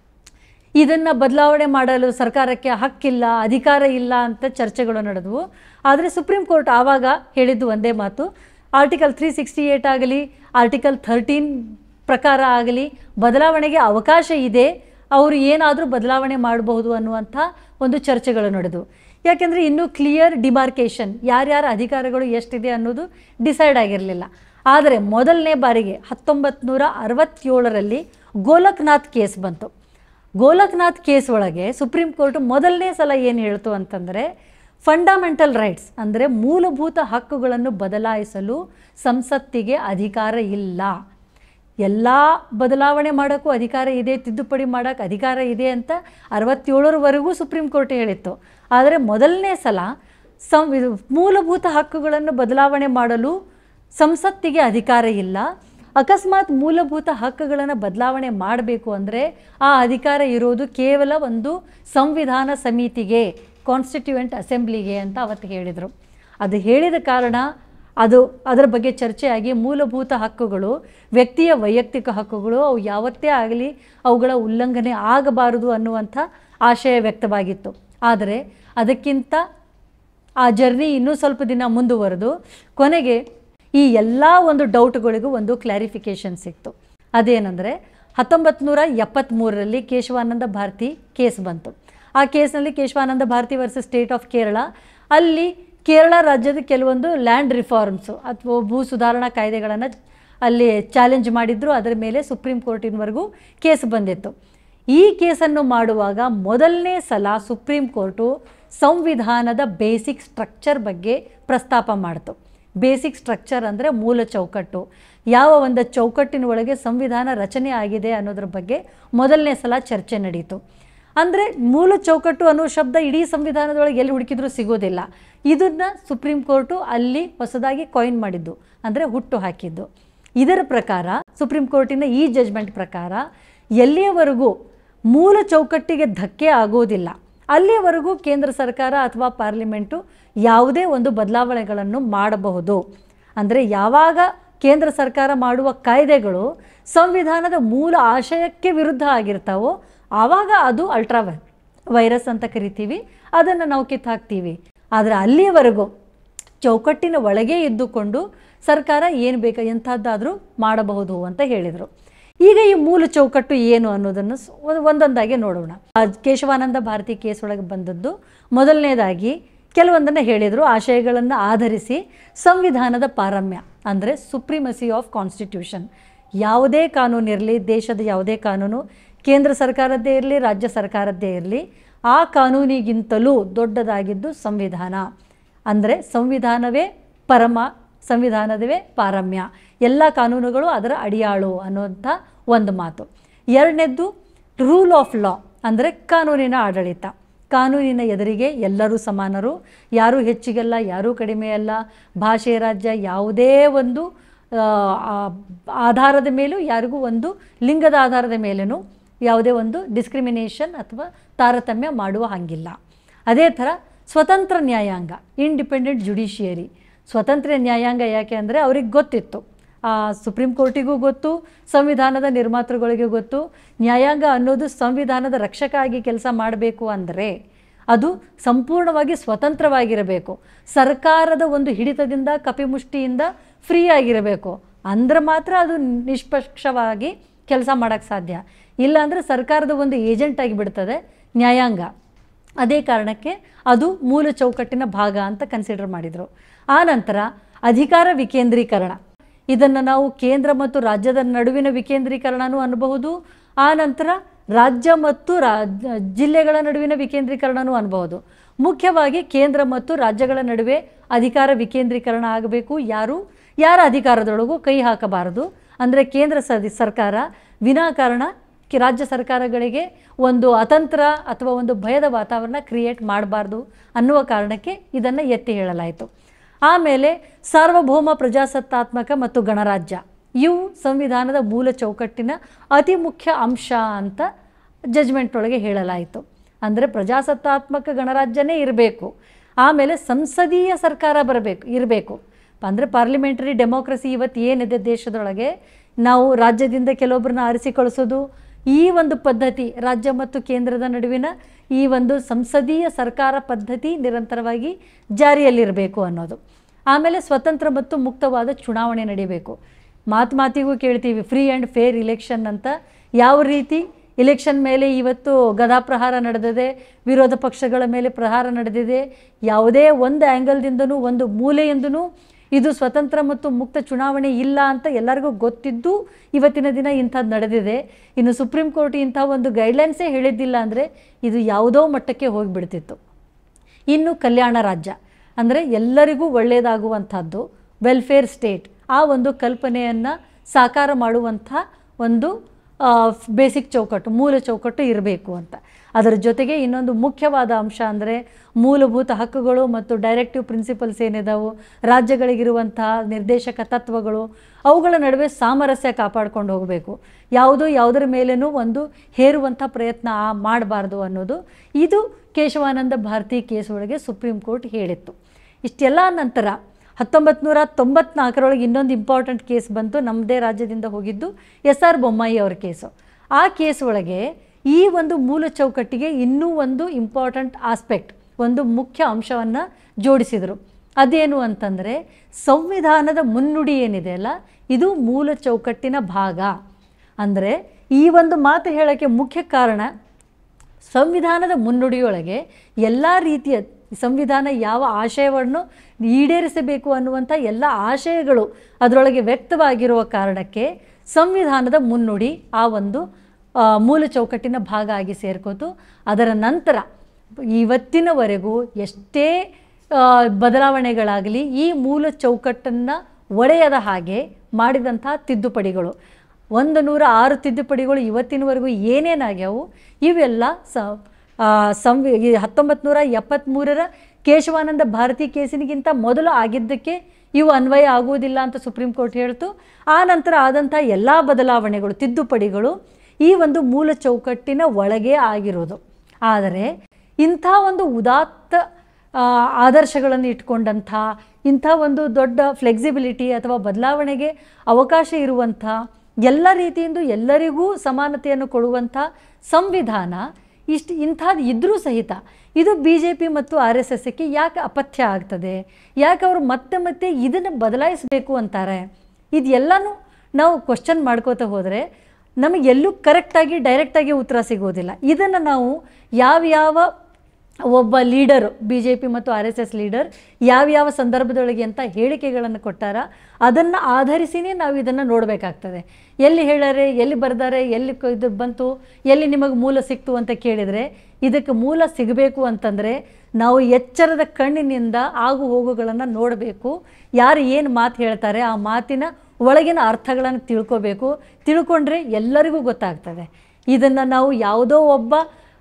ಇದನ್ನು ಬದಲಾವಣೆ ಮಾಡಲು ಸರ್ಕಾರಕ್ಕೆ ಹಕ್ಕಿಲ್ಲ, ಅಧಿಕಾರ ಇಲ್ಲ ಅಂತ ಚರ್ಚೆಗಳು ನಡೆದವು. ಆದರೆ ಸುಪ್ರೀಂ ಕೋರ್ಟ್ ಆವಾಗ ಹೇಳಿದ್ದು ಒಂದೇ ಮಾತು, ಆರ್ಟಿಕಲ್ ತ್ರೀ ಸಿಕ್ಸ್ಟಿ ಏಟ್ ಆಗಲಿ ಆರ್ಟಿಕಲ್ ಥರ್ಟೀನ್ ಪ್ರಕಾರ ಆಗಲಿ ಬದಲಾವಣೆಗೆ ಅವಕಾಶ ಇದೆ, ಅವರು ಏನಾದರೂ ಬದಲಾವಣೆ ಮಾಡಬಹುದು ಅನ್ನುವಂಥ ಒಂದು ಚರ್ಚೆಗಳು ನಡೆದು. ಯಾಕೆಂದರೆ ಇನ್ನೂ ಕ್ಲಿಯರ್ ಡಿಮಾರ್ಕೇಷನ್ ಯಾರ್ಯಾರ ಅಧಿಕಾರಗಳು ಎಷ್ಟಿದೆ ಅನ್ನೋದು ಡಿಸೈಡ್ ಆಗಿರಲಿಲ್ಲ. ಆದರೆ ಮೊದಲನೇ ಬಾರಿಗೆ ಹತ್ತೊಂಬತ್ತು ನೂರ ಅರವತ್ತೇಳರಲ್ಲಿ ಗೋಲಕ್ನಾಥ್ ಕೇಸ್ ಬಂತು. ಗೋಲಕ್ನಾಥ್ ಕೇಸ್ ಒಳಗೆ ಸುಪ್ರೀಂ ಕೋರ್ಟ್ ಮೊದಲನೇ ಸಲ ಏನು ಹೇಳ್ತು ಅಂತಂದರೆ ಫಂಡಮೆಂಟಲ್ ರೈಟ್ಸ್ ಅಂದರೆ ಮೂಲಭೂತ ಹಕ್ಕುಗಳನ್ನು ಬದಲಾಯಿಸಲು ಸಂಸತ್ತಿಗೆ ಅಧಿಕಾರ ಇಲ್ಲ. ಎಲ್ಲ ಬದಲಾವಣೆ ಮಾಡೋಕ್ಕೂ ಅಧಿಕಾರ ಇದೆ, ತಿದ್ದುಪಡಿ ಮಾಡೋಕ್ಕೆ ಅಧಿಕಾರ ಇದೆ ಅಂತ ಅರವತ್ತೇಳರವರೆಗೂ ಸುಪ್ರೀಂ ಕೋರ್ಟ್ ಹೇಳಿತ್ತು. ಆದರೆ ಮೊದಲನೇ ಸಲ ಸಂ ಮೂಲಭೂತ ಹಕ್ಕುಗಳನ್ನು ಬದಲಾವಣೆ ಮಾಡಲು ಸಂಸತ್ತಿಗೆ ಅಧಿಕಾರ ಇಲ್ಲ. ಅಕಸ್ಮಾತ್ ಮೂಲಭೂತ ಹಕ್ಕುಗಳನ್ನು ಬದಲಾವಣೆ ಮಾಡಬೇಕು ಅಂದರೆ ಆ ಅಧಿಕಾರ ಇರೋದು ಕೇವಲ ಒಂದು ಸಂವಿಧಾನ ಸಮಿತಿಗೆ, ಕಾನ್ಸ್ಟಿಟ್ಯೂಯೆಂಟ್ ಅಸೆಂಬ್ಲಿಗೆ ಅಂತ ಅವತ್ತು ಹೇಳಿದರು. ಅದು ಹೇಳಿದ ಕಾರಣ ಅದು ಅದರ ಬಗ್ಗೆ ಚರ್ಚೆಯಾಗಿ ಮೂಲಭೂತ ಹಕ್ಕುಗಳು ವ್ಯಕ್ತಿಯ ವೈಯಕ್ತಿಕ ಹಕ್ಕುಗಳು ಅವು ಯಾವತ್ತೇ ಆಗಲಿ ಅವುಗಳ ಉಲ್ಲಂಘನೆ ಆಗಬಾರದು ಅನ್ನುವಂಥ ಆಶಯ ವ್ಯಕ್ತವಾಗಿತ್ತು. ಆದರೆ ಅದಕ್ಕಿಂತ ಆ ಜರ್ನಿ ಇನ್ನೂ ಸ್ವಲ್ಪ ದಿನ ಮುಂದುವರೆದು ಕೊನೆಗೆ ಈ ಎಲ್ಲ ಒಂದು ಡೌಟ್ಗಳಿಗೂ ಒಂದು ಕ್ಲಾರಿಫಿಕೇಷನ್ ಸಿಕ್ತು. ಅದೇನೆಂದರೆ ಹತ್ತೊಂಬತ್ತು ನೂರ ಎಪ್ಪತ್ತ್ಮೂರರಲ್ಲಿ ಕೇಶವಾನಂದ ಭಾರತಿ ಕೇಸ್ ಬಂತು. ಆ ಕೇಸ್ನಲ್ಲಿ Kesavananda Bharati versus state of Kerala, ಅಲ್ಲಿ ಕೇರಳ ರಾಜ್ಯದ ಕೆಲವೊಂದು ಲ್ಯಾಂಡ್ ರಿಫಾರ್ಮ್ಸು ಅಥವಾ ಭೂ ಸುಧಾರಣಾ ಕಾಯ್ದೆಗಳನ್ನು ಅಲ್ಲಿ ಚಾಲೆಂಜ್ ಮಾಡಿದ್ರು. ಅದರ ಮೇಲೆ ಸುಪ್ರೀಂ ಕೋರ್ಟಿನವರೆಗೂ ಕೇಸ್ ಬಂದಿತ್ತು. ಈ ಕೇಸನ್ನು ಮಾಡುವಾಗ ಮೊದಲನೇ ಸಲ ಸುಪ್ರೀಂ ಕೋರ್ಟು ಸಂವಿಧಾನದ ಬೇಸಿಕ್ ಸ್ಟ್ರಕ್ಚರ್ ಬಗ್ಗೆ ಪ್ರಸ್ತಾಪ ಮಾಡಿತು. ಬೇಸಿಕ್ ಸ್ಟ್ರಕ್ಚರ್ ಅಂದರೆ ಮೂಲ ಚೌಕಟ್ಟು, ಯಾವ ಒಂದು ಚೌಕಟ್ಟಿನ ಒಳಗೆ ಸಂವಿಧಾನ ರಚನೆ ಆಗಿದೆ ಅನ್ನೋದ್ರ ಬಗ್ಗೆ ಮೊದಲನೇ ಸಲ ಚರ್ಚೆ ನಡೀತು. ಅಂದರೆ ಮೂಲ ಚೌಕಟ್ಟು ಅನ್ನೋ ಶಬ್ದ ಇಡೀ ಸಂವಿಧಾನದೊಳಗೆ ಎಲ್ಲಿ ಹುಡುಕಿದ್ರೂ ಸಿಗೋದಿಲ್ಲ. ಇದನ್ನು ಸುಪ್ರೀಂ ಕೋರ್ಟು ಅಲ್ಲಿ ಹೊಸದಾಗಿ ಕಾಯಿನ್ ಮಾಡಿದ್ದು, ಅಂದರೆ ಹುಟ್ಟು ಹಾಕಿದ್ದು. ಇದರ ಪ್ರಕಾರ ಸುಪ್ರೀಂ ಕೋರ್ಟಿನ ಈ ಜಜ್ಮೆಂಟ್ ಪ್ರಕಾರ ಎಲ್ಲಿಯವರೆಗೂ ಮೂಲ ಚೌಕಟ್ಟಿಗೆ ಧಕ್ಕೆ ಆಗೋದಿಲ್ಲ ಅಲ್ಲಿಯವರೆಗೂ ಕೇಂದ್ರ ಸರ್ಕಾರ ಅಥವಾ ಪಾರ್ಲಿಮೆಂಟು ಯಾವುದೇ ಒಂದು ಬದಲಾವಣೆಗಳನ್ನು ಮಾಡಬಹುದು. ಅಂದರೆ ಯಾವಾಗ ಕೇಂದ್ರ ಸರ್ಕಾರ ಮಾಡುವ ಕಾಯ್ದೆಗಳು ಸಂವಿಧಾನದ ಮೂಲ ಆಶಯಕ್ಕೆ ವಿರುದ್ಧ ಆಗಿರ್ತಾವೋ ಆವಾಗ ಅದು ಅಲ್ಟ್ರಾ ವೈರಸ್ ಅಂತ ಕರಿತೀವಿ, ಅದನ್ನು ನಾವು ಕಿತ್ತಾಕ್ತೀವಿ. ಆದರೆ ಅಲ್ಲಿಯವರೆಗೂ ಚೌಕಟ್ಟಿನ ಒಳಗೆ ಇದ್ದುಕೊಂಡು ಸರ್ಕಾರ ಏನು ಬೇಕು ಎಂಥದ್ದಾದರೂ ಮಾಡಬಹುದು ಅಂತ ಹೇಳಿದರು. ಈಗ ಈ ಮೂಲ ಚೌಕಟ್ಟು ಏನು ಅನ್ನೋದನ್ನು ಒಂದೊಂದಾಗಿ ನೋಡೋಣ. ಕೇಶವಾನಂದ ಭಾರತಿ ಕೇಸ್ ಒಳಗೆ ಬಂದದ್ದು ಮೊದಲನೇದಾಗಿ ಕೆಲವೊಂದನ್ನು ಹೇಳಿದರು. ಆಶಯಗಳನ್ನು ಆಧರಿಸಿ ಸಂವಿಧಾನದ ಪಾರಮ್ಯ ಅಂದರೆ ಸುಪ್ರಿಮಸಿ ಆಫ್ ಕಾನ್ಸ್ಟಿಟ್ಯೂಷನ್, ಯಾವುದೇ ಕಾನೂನು ಇರಲಿ, ದೇಶದ ಯಾವುದೇ ಕಾನೂನು ಕೇಂದ್ರ ಸರ್ಕಾರದ್ದೇ ಇರಲಿ ರಾಜ್ಯ ಸರ್ಕಾರದ್ದೇ ಇರಲಿ, ಆ ಕಾನೂನಿಗಿಂತಲೂ ದೊಡ್ಡದಾಗಿದ್ದು ಸಂವಿಧಾನ. ಅಂದರೆ ಸಂವಿಧಾನವೇ ಪರಮ, ಸಂವಿಧಾನದವೇ ಪಾರಮ್ಯ, ಎಲ್ಲ ಕಾನೂನುಗಳು ಅದರ ಅಡಿಯಾಳು ಅನ್ನುವಂಥ ಒಂದು ಮಾತು. ಎರಡನೇದ್ದು ರೂಲ್ ಆಫ್ ಲಾ ಅಂದರೆ ಕಾನೂನಿನ ಆಡಳಿತ. ಕಾನೂನಿನ ಎದುರಿಗೆ ಎಲ್ಲರೂ ಸಮಾನರು, ಯಾರೂ ಹೆಚ್ಚಿಗಲ್ಲ, ಯಾರೂ ಕಡಿಮೆ ಅಲ್ಲ. ಭಾಷೆ, ರಾಜ್ಯ ಯಾವುದೇ ಒಂದು ಆಧಾರದ ಮೇಲೂ, ಯಾರಿಗೂ ಒಂದು ಲಿಂಗದ ಆಧಾರದ ಮೇಲೂ ಯಾವುದೇ ಒಂದು ಡಿಸ್ಕ್ರಿಮಿನೇಷನ್ ಅಥವಾ ತಾರತಮ್ಯ ಮಾಡುವ ಹಾಗಿಲ್ಲ. ಅದೇ ಥರ ಸ್ವತಂತ್ರ ನ್ಯಾಯಾಂಗ, ಇಂಡಿಪೆಂಡೆಂಟ್ ಜುಡಿಷಿಯರಿ. ಸ್ವತಂತ್ರ ನ್ಯಾಯಾಂಗ ಯಾಕೆ ಅಂದರೆ ಅವ್ರಿಗೆ ಗೊತ್ತಿತ್ತು, ಸುಪ್ರೀಂ ಕೋರ್ಟಿಗೂ ಗೊತ್ತು, ಸಂವಿಧಾನದ ನಿರ್ಮಾತೃಗಳಿಗೂ ಗೊತ್ತು, ನ್ಯಾಯಾಂಗ ಅನ್ನೋದು ಸಂವಿಧಾನದ ರಕ್ಷಕ ಆಗಿ ಕೆಲಸ ಮಾಡಬೇಕು ಅಂದರೆ ಅದು ಸಂಪೂರ್ಣವಾಗಿ ಸ್ವತಂತ್ರವಾಗಿರಬೇಕು, ಸರ್ಕಾರದ ಒಂದು ಹಿಡಿತದಿಂದ ಕಪಿಮುಷ್ಟಿಯಿಂದ ಫ್ರೀ ಆಗಿರಬೇಕು. ಅಂದ್ರೆ ಮಾತ್ರ ಅದು ನಿಷ್ಪಕ್ಷವಾಗಿ ಕೆಲಸ ಮಾಡೋಕ್ಕೆ ಸಾಧ್ಯ. ಇಲ್ಲಾಂದರೆ ಸರ್ಕಾರದ ಒಂದು ಏಜೆಂಟ್ ಆಗಿಬಿಡ್ತದೆ ನ್ಯಾಯಾಂಗ. ಅದೇ ಕಾರಣಕ್ಕೆ ಅದು ಮೂಲ ಚೌಕಟ್ಟಿನ ಭಾಗ ಅಂತ ಕನ್ಸಿಡರ್ ಮಾಡಿದರು. ಆ ನಂತರ ಅಧಿಕಾರ ವಿಕೇಂದ್ರೀಕರಣ, ಇದನ್ನು ನಾವು ಕೇಂದ್ರ ಮತ್ತು ರಾಜ್ಯದ ನಡುವಿನ ವಿಕೇಂದ್ರೀಕರಣನೂ ಅನ್ನಬಹುದು. ಆ ನಂತರ ರಾಜ್ಯ ಮತ್ತು ರಾಜ್ಯ ಜಿಲ್ಲೆಗಳ ನಡುವಿನ ವಿಕೇಂದ್ರೀಕರಣನೂ ಅನ್ನಬಹುದು. ಮುಖ್ಯವಾಗಿ ಕೇಂದ್ರ ಮತ್ತು ರಾಜ್ಯಗಳ ನಡುವೆ ಅಧಿಕಾರ ವಿಕೇಂದ್ರೀಕರಣ ಆಗಬೇಕು. ಯಾರು ಯಾರ ಅಧಿಕಾರದೊಳಗೂ ಕೈ ಹಾಕಬಾರದು. ಅಂದರೆ ಕೇಂದ್ರ ಸದಿ ಸರ್ಕಾರ ವಿನಾಕಾರಣ ರಾಜ್ಯ ಸರ್ಕಾರಗಳಿಗೆ ಒಂದು ಅತಂತ್ರ ಅಥವಾ ಒಂದು ಭಯದ ವಾತಾವರಣ ಕ್ರಿಯೇಟ್ ಮಾಡಬಾರ್ದು ಅನ್ನುವ ಕಾರಣಕ್ಕೆ ಇದನ್ನು ಎತ್ತಿ ಹೇಳಲಾಯಿತು. ಆಮೇಲೆ ಸಾರ್ವಭೌಮ ಪ್ರಜಾಸತ್ತಾತ್ಮಕ ಮತ್ತು ಗಣರಾಜ್ಯ, ಇವು ಸಂವಿಧಾನದ ಮೂಲ ಚೌಕಟ್ಟಿನ ಅತಿ ಮುಖ್ಯ ಅಂಶ ಅಂತ ಜಜ್ಮೆಂಟ್ ಒಳಗೆ ಹೇಳಲಾಯಿತು. ಅಂದರೆ ಪ್ರಜಾಸತ್ತಾತ್ಮಕ ಗಣರಾಜ್ಯನೇ ಇರಬೇಕು. ಆಮೇಲೆ ಸಂಸದೀಯ ಸರ್ಕಾರ ಬರಬೇಕು ಇರಬೇಕು. ಅಂದರೆ ಪಾರ್ಲಿಮೆಂಟರಿ ಡೆಮೋಕ್ರಸಿ ಇವತ್ತು ಏನಿದೆ ದೇಶದೊಳಗೆ, ನಾವು ರಾಜ್ಯದಿಂದ ಕೆಲವೊಬ್ಬರನ್ನ ಆರಿಸಿ ಕಳಿಸೋದು, ಈ ಒಂದು ಪದ್ಧತಿ ರಾಜ್ಯ ಮತ್ತು ಕೇಂದ್ರದ ನಡುವಿನ ಈ ಒಂದು ಸಂಸದೀಯ ಸರ್ಕಾರ ಪದ್ಧತಿ ನಿರಂತರವಾಗಿ ಜಾರಿಯಲ್ಲಿರಬೇಕು ಅನ್ನೋದು. ಆಮೇಲೆ ಸ್ವತಂತ್ರ ಮತ್ತು ಮುಕ್ತವಾದ ಚುನಾವಣೆ ನಡೀಬೇಕು. ಮಾತು ಮಾತಿಗೂ ಕೇಳ್ತೀವಿ ಫ್ರೀ ಆ್ಯಂಡ್ ಫೇರ್ ಇಲೆಕ್ಷನ್ ಅಂತ. ಯಾವ ರೀತಿ ಇಲೆಕ್ಷನ್ ಮೇಲೆ ಇವತ್ತು ಗದಾಪ್ರಹಾರ ನಡೆದಿದೆ, ವಿರೋಧ ಪಕ್ಷಗಳ ಮೇಲೆ ಪ್ರಹಾರ ನಡೆದಿದೆ, ಯಾವುದೇ ಒಂದು ಆ್ಯಂಗಲ್ದಿಂದನೂ ಒಂದು ಮೂಲೆಯಿಂದನೂ ಇದು ಸ್ವತಂತ್ರ ಮತ್ತು ಮುಕ್ತ ಚುನಾವಣೆ ಇಲ್ಲ ಅಂತ ಎಲ್ಲರಿಗೂ ಗೊತ್ತಿದ್ದು ಇವತ್ತಿನ ದಿನ ಇಂಥದ್ದು ನಡೆದಿದೆ. ಇನ್ನು ಸುಪ್ರೀಂ ಕೋರ್ಟ್ ಇಂಥ ಒಂದು ಗೈಡ್ಲೈನ್ಸೇ ಹೇಳಿದ್ದಿಲ್ಲ ಅಂದರೆ ಇದು ಯಾವುದೋ ಮಟ್ಟಕ್ಕೆ ಹೋಗಿಬಿಡ್ತಿತ್ತು. ಇನ್ನು ಕಲ್ಯಾಣ ರಾಜ್ಯ ಅಂದರೆ ಎಲ್ಲರಿಗೂ ಒಳ್ಳೆಯದಾಗುವಂಥದ್ದು, ವೆಲ್ಫೇರ್ ಸ್ಟೇಟ್, ಆ ಒಂದು ಕಲ್ಪನೆಯನ್ನು ಸಾಕಾರ ಮಾಡುವಂಥ ಒಂದು ಬೇಸಿಕ್ ಚೌಕಟ್ಟು, ಮೂಲ ಚೌಕಟ್ಟು ಇರಬೇಕು ಅಂತ. ಅದರ ಜೊತೆಗೆ ಇನ್ನೊಂದು ಮುಖ್ಯವಾದ ಅಂಶ ಅಂದರೆ ಮೂಲಭೂತ ಹಕ್ಕುಗಳು ಮತ್ತು ಡೈರೆಕ್ಟಿವ್ ಪ್ರಿನ್ಸಿಪಲ್ಸ್ ಏನಿದಾವು, ರಾಜ್ಯಗಳಿಗಿರುವಂತಹ ನಿರ್ದೇಶಕ ತತ್ವಗಳು, ಅವುಗಳ ನಡುವೆ ಸಾಮರಸ್ಯ ಕಾಪಾಡ್ಕೊಂಡು ಹೋಗಬೇಕು. ಯಾವುದೋ ಯಾವುದರ ಮೇಲೇನೂ ಒಂದು ಹೇರುವಂಥ ಪ್ರಯತ್ನ ಮಾಡಬಾರ್ದು ಅನ್ನೋದು ಇದು ಕೇಶವಾನಂದ ಭಾರತಿ ಕೇಸ್ ಒಳಗೆ ಸುಪ್ರೀಂ ಕೋರ್ಟ್ ಹೇಳಿತ್ತು. ಇಷ್ಟೆಲ್ಲ ನಂತರ ಹತ್ತೊಂಬತ್ತು ನೂರ ತೊಂಬತ್ನಾಲ್ಕರೊಳಗೆ ಇನ್ನೊಂದು ಇಂಪಾರ್ಟೆಂಟ್ ಕೇಸ್ ಬಂತು, ನಮ್ಮದೇ ರಾಜ್ಯದಿಂದ ಹೋಗಿದ್ದು ಎಸ್ ಆರ್ ಬೊಮ್ಮಾಯಿ ಅವ್ರ ಕೇಸು. ಆ ಕೇಸ್ ಒಳಗೆ ಈ ಒಂದು ಮೂಲ ಚೌಕಟ್ಟಿಗೆ ಇನ್ನೂ ಒಂದು ಇಂಪಾರ್ಟೆಂಟ್ ಆಸ್ಪೆಕ್ಟ್, ಒಂದು ಮುಖ್ಯ ಅಂಶವನ್ನು ಜೋಡಿಸಿದರು. ಅದೇನು ಅಂತಂದರೆ ಸಂವಿಧಾನದ ಮುನ್ನುಡಿ ಏನಿದೆ ಅಲ್ಲ, ಇದು ಮೂಲ ಚೌಕಟ್ಟಿನ ಭಾಗ. ಅಂದರೆ ಈ ಒಂದು ಮಾತು ಹೇಳೋಕ್ಕೆ ಮುಖ್ಯ ಕಾರಣ, ಸಂವಿಧಾನದ ಮುನ್ನುಡಿಯೊಳಗೆ ಎಲ್ಲ ರೀತಿಯ ಸಂವಿಧಾನ ಯಾವ ಆಶಯವನ್ನು ಈಡೇರಿಸಬೇಕು ಅನ್ನುವಂಥ ಎಲ್ಲ ಆಶಯಗಳು ಅದರೊಳಗೆ ವ್ಯಕ್ತವಾಗಿರುವ ಕಾರಣಕ್ಕೆ ಸಂವಿಧಾನದ ಮುನ್ನುಡಿ ಆ ಒಂದು ಮೂಲ ಚೌಕಟ್ಟಿನ ಭಾಗ ಆಗಿ ಸೇರ್ಕೋತು. ಅದರ ನಂತರ ಇವತ್ತಿನವರೆಗೂ ಎಷ್ಟೇ ಬದಲಾವಣೆಗಳಾಗಲಿ ಈ ಮೂಲ ಚೌಕಟ್ಟನ್ನು ಒಡೆಯದ ಹಾಗೆ ಮಾಡಿದಂಥ ತಿದ್ದುಪಡಿಗಳು, ಒಂದು ನೂರ ಆರು ತಿದ್ದುಪಡಿಗಳು ಇವತ್ತಿನವರೆಗೂ ಏನೇನಾಗ್ಯಾವು ಇವೆಲ್ಲ ಸ ಸಂವಿ ಹತ್ತೊಂಬತ್ತು ನೂರ ಎಪ್ಪತ್ತ್ಮೂರರ ಕೇಶವಾನಂದ ಭಾರತಿ ಕೇಸಿನಿಗಿಂತ ಮೊದಲು ಆಗಿದ್ದಕ್ಕೆ ಇವು ಅನ್ವಯ ಆಗುವುದಿಲ್ಲ ಅಂತ ಸುಪ್ರೀಂ ಕೋರ್ಟ್ ಹೇಳ್ತು. ಆ ನಂತರ ಆದಂಥ ಎಲ್ಲ ಬದಲಾವಣೆಗಳು, ತಿದ್ದುಪಡಿಗಳು ಈ ಒಂದು ಮೂಲ ಚೌಕಟ್ಟಿನ ಒಳಗೆ ಆಗಿರೋದು. ಆದರೆ ಇಂಥ ಒಂದು ಉದಾತ್ತ ಆದರ್ಶಗಳನ್ನು ಇಟ್ಕೊಂಡಂಥ, ಇಂಥ ಒಂದು ದೊಡ್ಡ ಫ್ಲೆಕ್ಸಿಬಿಲಿಟಿ ಅಥವಾ ಬದಲಾವಣೆಗೆ ಅವಕಾಶ ಇರುವಂಥ, ಎಲ್ಲ ರೀತಿಯಿಂದ ಎಲ್ಲರಿಗೂ ಸಮಾನತೆಯನ್ನು ಕೊಡುವಂಥ ಸಂವಿಧಾನ ಇಷ್ಟು ಇಂಥದ್ದು ಇದ್ದರೂ ಸಹಿತ ಇದು ಬಿ ಜೆ ಪಿ ಮತ್ತು ಆರ್ ಎಸ್ ಎಸ್ಗೆ ಯಾಕೆ ಅಪಥ್ಯ ಆಗ್ತದೆ, ಯಾಕೆ ಅವರು ಮತ್ತೆ ಮತ್ತೆ ಇದನ್ನು ಬದಲಾಯಿಸಬೇಕು ಅಂತಾರೆ? ಇದೆಲ್ಲನೂ ನಾವು ಕ್ವಶನ್ ಮಾಡ್ಕೋತಾ ಹೋದರೆ ನಮಗೆಲ್ಲೂ ಕರೆಕ್ಟಾಗಿ ಡೈರೆಕ್ಟಾಗಿ ಉತ್ತರ ಸಿಗೋದಿಲ್ಲ. ಇದನ್ನು ನಾವು ಯಾವ್ಯಾವ ಒಬ್ಬ ಲೀಡರು, ಬಿ ಜೆ ಪಿ ಮತ್ತು ಆರ್ ಎಸ್ ಎಸ್ ಲೀಡರ್ ಯಾವ್ಯಾವ ಸಂದರ್ಭದೊಳಗೆ ಅಂತ ಹೇಳಿಕೆಗಳನ್ನು ಕೊಟ್ಟಾರ ಅದನ್ನು ಆಧರಿಸಿನೇ ನಾವು ಇದನ್ನು ನೋಡಬೇಕಾಗ್ತದೆ. ಎಲ್ಲಿ ಹೇಳಾರೆ, ಎಲ್ಲಿ ಬರ್ದಾರೆ, ಎಲ್ಲಿ ಇದು ಬಂತು, ಎಲ್ಲಿ ನಿಮಗೆ ಮೂಲ ಸಿಕ್ತು ಅಂತ ಕೇಳಿದರೆ ಇದಕ್ಕೆ ಮೂಲ ಸಿಗಬೇಕು ಅಂತಂದರೆ ನಾವು ಎಚ್ಚರದ ಕಣ್ಣಿನಿಂದ ಆಗು ಹೋಗುಗಳನ್ನು ನೋಡಬೇಕು. ಯಾರು ಏನು ಮಾತು ಹೇಳ್ತಾರೆ ಆ ಮಾತಿನ ಒಳಗಿನ ಅರ್ಥಗಳನ್ನು ತಿಳ್ಕೋಬೇಕು. ತಿಳ್ಕೊಂಡ್ರೆ ಎಲ್ಲರಿಗೂ ಗೊತ್ತಾಗ್ತದೆ. ಇದನ್ನು ನಾವು ಯಾವುದೋ ಒಬ್ಬ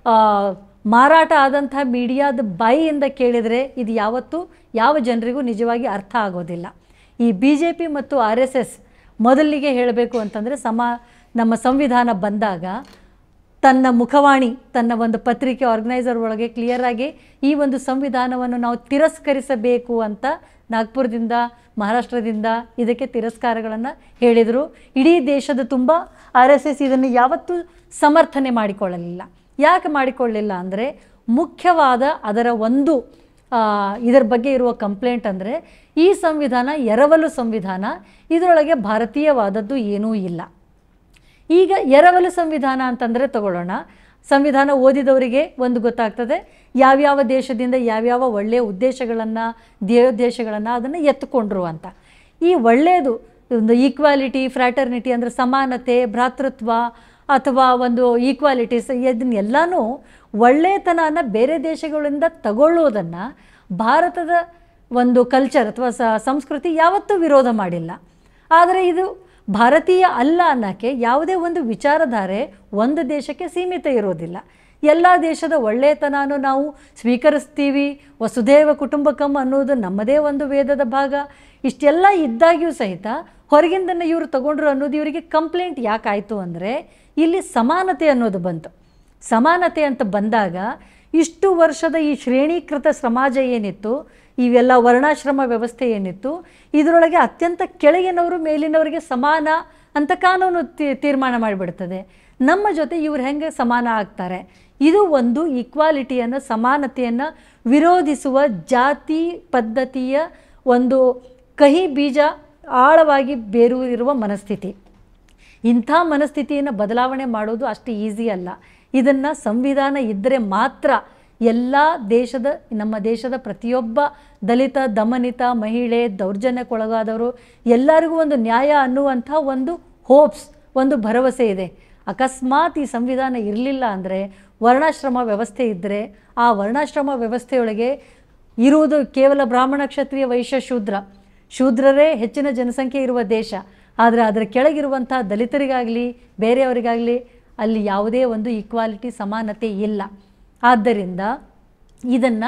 ಮಾರಾಟ ಆದಂಥ ಮೀಡಿಯಾದ ಬಾಯಿಯಿಂದ ಕೇಳಿದರೆ ಇದು ಯಾವತ್ತೂ ಯಾವ ಜನರಿಗೂ ನಿಜವಾಗಿ ಅರ್ಥ ಆಗೋದಿಲ್ಲ. ಈ ಬಿ ಜೆ ಪಿ ಮತ್ತು ಆರ್ ಎಸ್ ಎಸ್ ಮೊದಲಿಗೆ ಹೇಳಬೇಕು ಅಂತಂದರೆ, ಸಮ ನಮ್ಮ ಸಂವಿಧಾನ ಬಂದಾಗ ತನ್ನ ಮುಖವಾಣಿ, ತನ್ನ ಒಂದು ಪತ್ರಿಕೆ ಆರ್ಗನೈಸರ್ ಒಳಗೆ ಕ್ಲಿಯರಾಗಿ ಈ ಒಂದು ಸಂವಿಧಾನವನ್ನು ನಾವು ತಿರಸ್ಕರಿಸಬೇಕು ಅಂತ ನಾಗ್ಪುರದಿಂದ, ಮಹಾರಾಷ್ಟ್ರದಿಂದ ಇದಕ್ಕೆ ತಿರಸ್ಕಾರಗಳನ್ನು ಹೇಳಿದರು. ಇಡೀ ದೇಶದ ತುಂಬ ಆರ್ ಎಸ್ ಎಸ್ ಇದನ್ನು ಯಾವತ್ತೂ ಸಮರ್ಥನೆ ಮಾಡಿಕೊಳ್ಳಲಿಲ್ಲ. ಯಾಕೆ ಮಾಡಿಕೊಳ್ಳಲಿಲ್ಲ ಅಂದರೆ, ಮುಖ್ಯವಾದ ಅದರ ಒಂದು ಇದರ ಬಗ್ಗೆ ಇರುವ ಕಂಪ್ಲೇಂಟ್ ಅಂದರೆ ಈ ಸಂವಿಧಾನ ಎರವಲು ಸಂವಿಧಾನ, ಇದರೊಳಗೆ ಭಾರತೀಯವಾದದ್ದು ಏನೂ ಇಲ್ಲ. ಈಗ ಎರವಲು ಸಂವಿಧಾನ ಅಂತಂದರೆ ತಗೊಳ್ಳೋಣ, ಸಂವಿಧಾನ ಓದಿದವರಿಗೆ ಒಂದು ಗೊತ್ತಾಗ್ತದೆ ಯಾವ್ಯಾವ ದೇಶದಿಂದ ಯಾವ್ಯಾವ ಒಳ್ಳೆಯ ಉದ್ದೇಶಗಳನ್ನು, ಧ್ಯೇಯೋದ್ದೇಶಗಳನ್ನು ಅದನ್ನು ಎತ್ತುಕೊಂಡ್ರು ಅಂತ. ಈ ಒಳ್ಳೆಯದು ಒಂದು ಈಕ್ವಾಲಿಟಿ, ಫ್ರ್ಯಾಟರ್ನಿಟಿ ಅಂದರೆ ಸಮಾನತೆ, ಭ್ರಾತೃತ್ವ ಅಥವಾ ಒಂದು ಈಕ್ವಾಲಿಟೀಸ್, ಇದನ್ನೆಲ್ಲನೂ ಒಳ್ಳೆಯತನನ ಬೇರೆ ದೇಶಗಳಿಂದ ತಗೊಳ್ಳೋದನ್ನು ಭಾರತದ ಒಂದು ಕಲ್ಚರ್ ಅಥವಾ ಸಂಸ್ಕೃತಿ ಯಾವತ್ತೂ ವಿರೋಧ ಮಾಡಿಲ್ಲ. ಆದರೆ ಇದು ಭಾರತೀಯ ಅಲ್ಲ ಅನ್ನೋಕ್ಕೆ ಯಾವುದೇ ಒಂದು ವಿಚಾರಧಾರೆ ಒಂದು ದೇಶಕ್ಕೆ ಸೀಮಿತ ಇರೋದಿಲ್ಲ. ಎಲ್ಲ ದೇಶದ ಒಳ್ಳೆಯತನೂ ನಾವು ಸ್ವೀಕರಿಸ್ತೀವಿ. ವಸುಧೈವ ಕುಟುಂಬಕಂ ಅನ್ನೋದು ನಮ್ಮದೇ ಒಂದು ವೇದದ ಭಾಗ. ಇಷ್ಟೆಲ್ಲ ಇದ್ದಾಗ್ಯೂ ಸಹಿತ ಹೊರಗಿಂದನ್ನು ಇವರು ತಗೊಂಡ್ರು ಅನ್ನೋದು ಇವರಿಗೆ ಕಂಪ್ಲೇಂಟ್ ಯಾಕಾಯಿತು ಅಂದರೆ, ಇಲ್ಲಿ ಸಮಾನತೆ ಅನ್ನೋದು ಬಂತು. ಸಮಾನತೆ ಅಂತ ಬಂದಾಗ ಇಷ್ಟು ವರ್ಷದ ಈ ಶ್ರೇಣೀಕೃತ ಸಮಾಜ ಏನಿತ್ತು, ಇವೆಲ್ಲ ವರ್ಣಾಶ್ರಮ ವ್ಯವಸ್ಥೆ ಏನಿತ್ತು, ಇದರೊಳಗೆ ಅತ್ಯಂತ ಕೆಳಗಿನವರು ಮೇಲಿನವರಿಗೆ ಸಮಾನ ಅಂತ ಕಾನೂನು ತೀರ್ಮಾನ ಮಾಡಿಬಿಡ್ತದೆ. ನಮ್ಮ ಜೊತೆ ಇವ್ರು ಹೆಂಗೆ ಸಮಾನ ಆಗ್ತಾರೆ? ಇದು ಒಂದು ಈಕ್ವಾಲಿಟಿಯನ್ನು, ಸಮಾನತೆಯನ್ನು ವಿರೋಧಿಸುವ ಜಾತಿ ಪದ್ಧತಿಯ ಒಂದು ಕಹಿ ಬೀಜ ಆಳವಾಗಿ ಬೇರೂರಿರುವ ಮನಸ್ಥಿತಿ. ಇಂಥ ಮನಸ್ಥಿತಿಯನ್ನು ಬದಲಾವಣೆ ಮಾಡೋದು ಅಷ್ಟು ಈಸಿ ಅಲ್ಲ. ಇದನ್ನು ಸಂವಿಧಾನ ಇದ್ದರೆ ಮಾತ್ರ ಎಲ್ಲ ದೇಶದ, ನಮ್ಮ ದೇಶದ ಪ್ರತಿಯೊಬ್ಬ ದಲಿತ, ದಮನಿತ, ಮಹಿಳೆ, ದೌರ್ಜನ್ಯಕ್ಕೊಳಗಾದವರು ಎಲ್ಲರಿಗೂ ಒಂದು ನ್ಯಾಯ ಅನ್ನುವಂಥ ಒಂದು ಹೋಪ್ಸ್, ಒಂದು ಭರವಸೆ ಇದೆ. ಅಕಸ್ಮಾತ್ ಈ ಸಂವಿಧಾನ ಇರಲಿಲ್ಲ ಅಂದರೆ, ವರ್ಣಾಶ್ರಮ ವ್ಯವಸ್ಥೆ ಇದ್ದರೆ, ಆ ವರ್ಣಾಶ್ರಮ ವ್ಯವಸ್ಥೆಯೊಳಗೆ ಇರುವುದು ಕೇವಲ ಬ್ರಾಹ್ಮಣ, ಕ್ಷತ್ರಿಯ, ವೈಶ್ಯ, ಶೂದ್ರ, ಶೂದ್ರರೇ ಹೆಚ್ಚಿನ ಜನಸಂಖ್ಯೆ ಇರುವ ದೇಶ. ಆದರೆ ಅದರ ಕೆಳಗಿರುವಂಥ ದಲಿತರಿಗಾಗಲಿ ಬೇರೆಯವರಿಗಾಗಲಿ ಅಲ್ಲಿ ಯಾವುದೇ ಒಂದು ಈಕ್ವಾಲಿಟಿ, ಸಮಾನತೆ ಇಲ್ಲ. ಆದ್ದರಿಂದ ಇದನ್ನು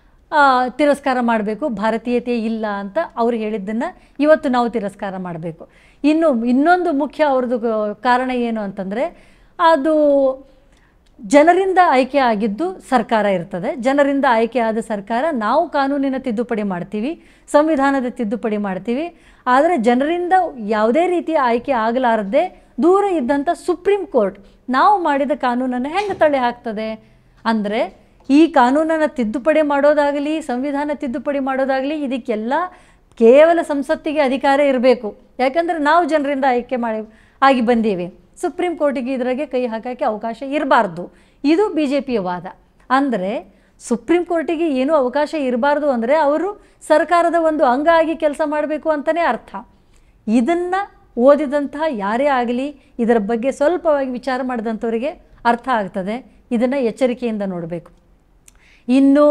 ತಿರಸ್ಕಾರ ಮಾಡಬೇಕು, ಭಾರತೀಯತೆ ಇಲ್ಲ ಅಂತ ಅವರು ಹೇಳಿದ್ದನ್ನು ಇವತ್ತು ನಾವು ತಿರಸ್ಕಾರ ಮಾಡಬೇಕು. ಇನ್ನು ಇನ್ನೊಂದು ಮುಖ್ಯ ಅವ್ರದ್ದು ಕಾರಣ ಏನು ಅಂತಂದರೆ, ಅದು ಜನರಿಂದ ಆಯ್ಕೆ ಆಗಿದ್ದು ಸರ್ಕಾರ ಇರ್ತದೆ. ಜನರಿಂದ ಆಯ್ಕೆ ಆದ ಸರ್ಕಾರ, ನಾವು ಕಾನೂನಿನ ತಿದ್ದುಪಡಿ ಮಾಡ್ತೀವಿ, ಸಂವಿಧಾನದ ತಿದ್ದುಪಡಿ ಮಾಡ್ತೀವಿ. ಆದರೆ ಜನರಿಂದ ಯಾವುದೇ ರೀತಿಯ ಆಯ್ಕೆ ಆಗಲಾರದೆ ದೂರ ಇದ್ದಂಥ ಸುಪ್ರೀಂ ಕೋರ್ಟ್ ನಾವು ಮಾಡಿದ ಕಾನೂನನ್ನು ಹೆಂಗೆ ತಳ್ಳಿ ಹಾಕ್ತದೆ? ಅಂದರೆ ಈ ಕಾನೂನನ್ನು ತಿದ್ದುಪಡಿ ಮಾಡೋದಾಗಲಿ, ಸಂವಿಧಾನ ತಿದ್ದುಪಡಿ ಮಾಡೋದಾಗಲಿ, ಇದಕ್ಕೆಲ್ಲ ಕೇವಲ ಸಂಸತ್ತಿಗೆ ಅಧಿಕಾರ ಇರಬೇಕು. ಯಾಕಂದರೆ ನಾವು ಜನರಿಂದ ಆಯ್ಕೆ ಮಾಡಿ ಆಗಿ ಬಂದೀವಿ. ಸುಪ್ರೀಂ ಕೋರ್ಟಿಗೆ ಇದರಾಗೆ ಕೈ ಹಾಕೋಕ್ಕೆ ಅವಕಾಶ ಇರಬಾರ್ದು. ಇದು ಬಿ ಜೆ ಪಿಯ ವಾದ. ಅಂದರೆ ಸುಪ್ರೀಂ ಕೋರ್ಟಿಗೆ ಏನೂ ಅವಕಾಶ ಇರಬಾರ್ದು ಅಂದರೆ ಅವರು ಸರ್ಕಾರದ ಒಂದು ಅಂಗ ಆಗಿ ಕೆಲಸ ಮಾಡಬೇಕು ಅಂತಲೇ ಅರ್ಥ. ಇದನ್ನು ಓದಿದಂತಹ ಯಾರೇ ಆಗಲಿ, ಇದರ ಬಗ್ಗೆ ಸ್ವಲ್ಪವಾಗಿ ವಿಚಾರ ಮಾಡಿದಂಥವರಿಗೆ ಅರ್ಥ ಆಗ್ತದೆ. ಇದನ್ನು ಎಚ್ಚರಿಕೆಯಿಂದ ನೋಡಬೇಕು. ಇನ್ನು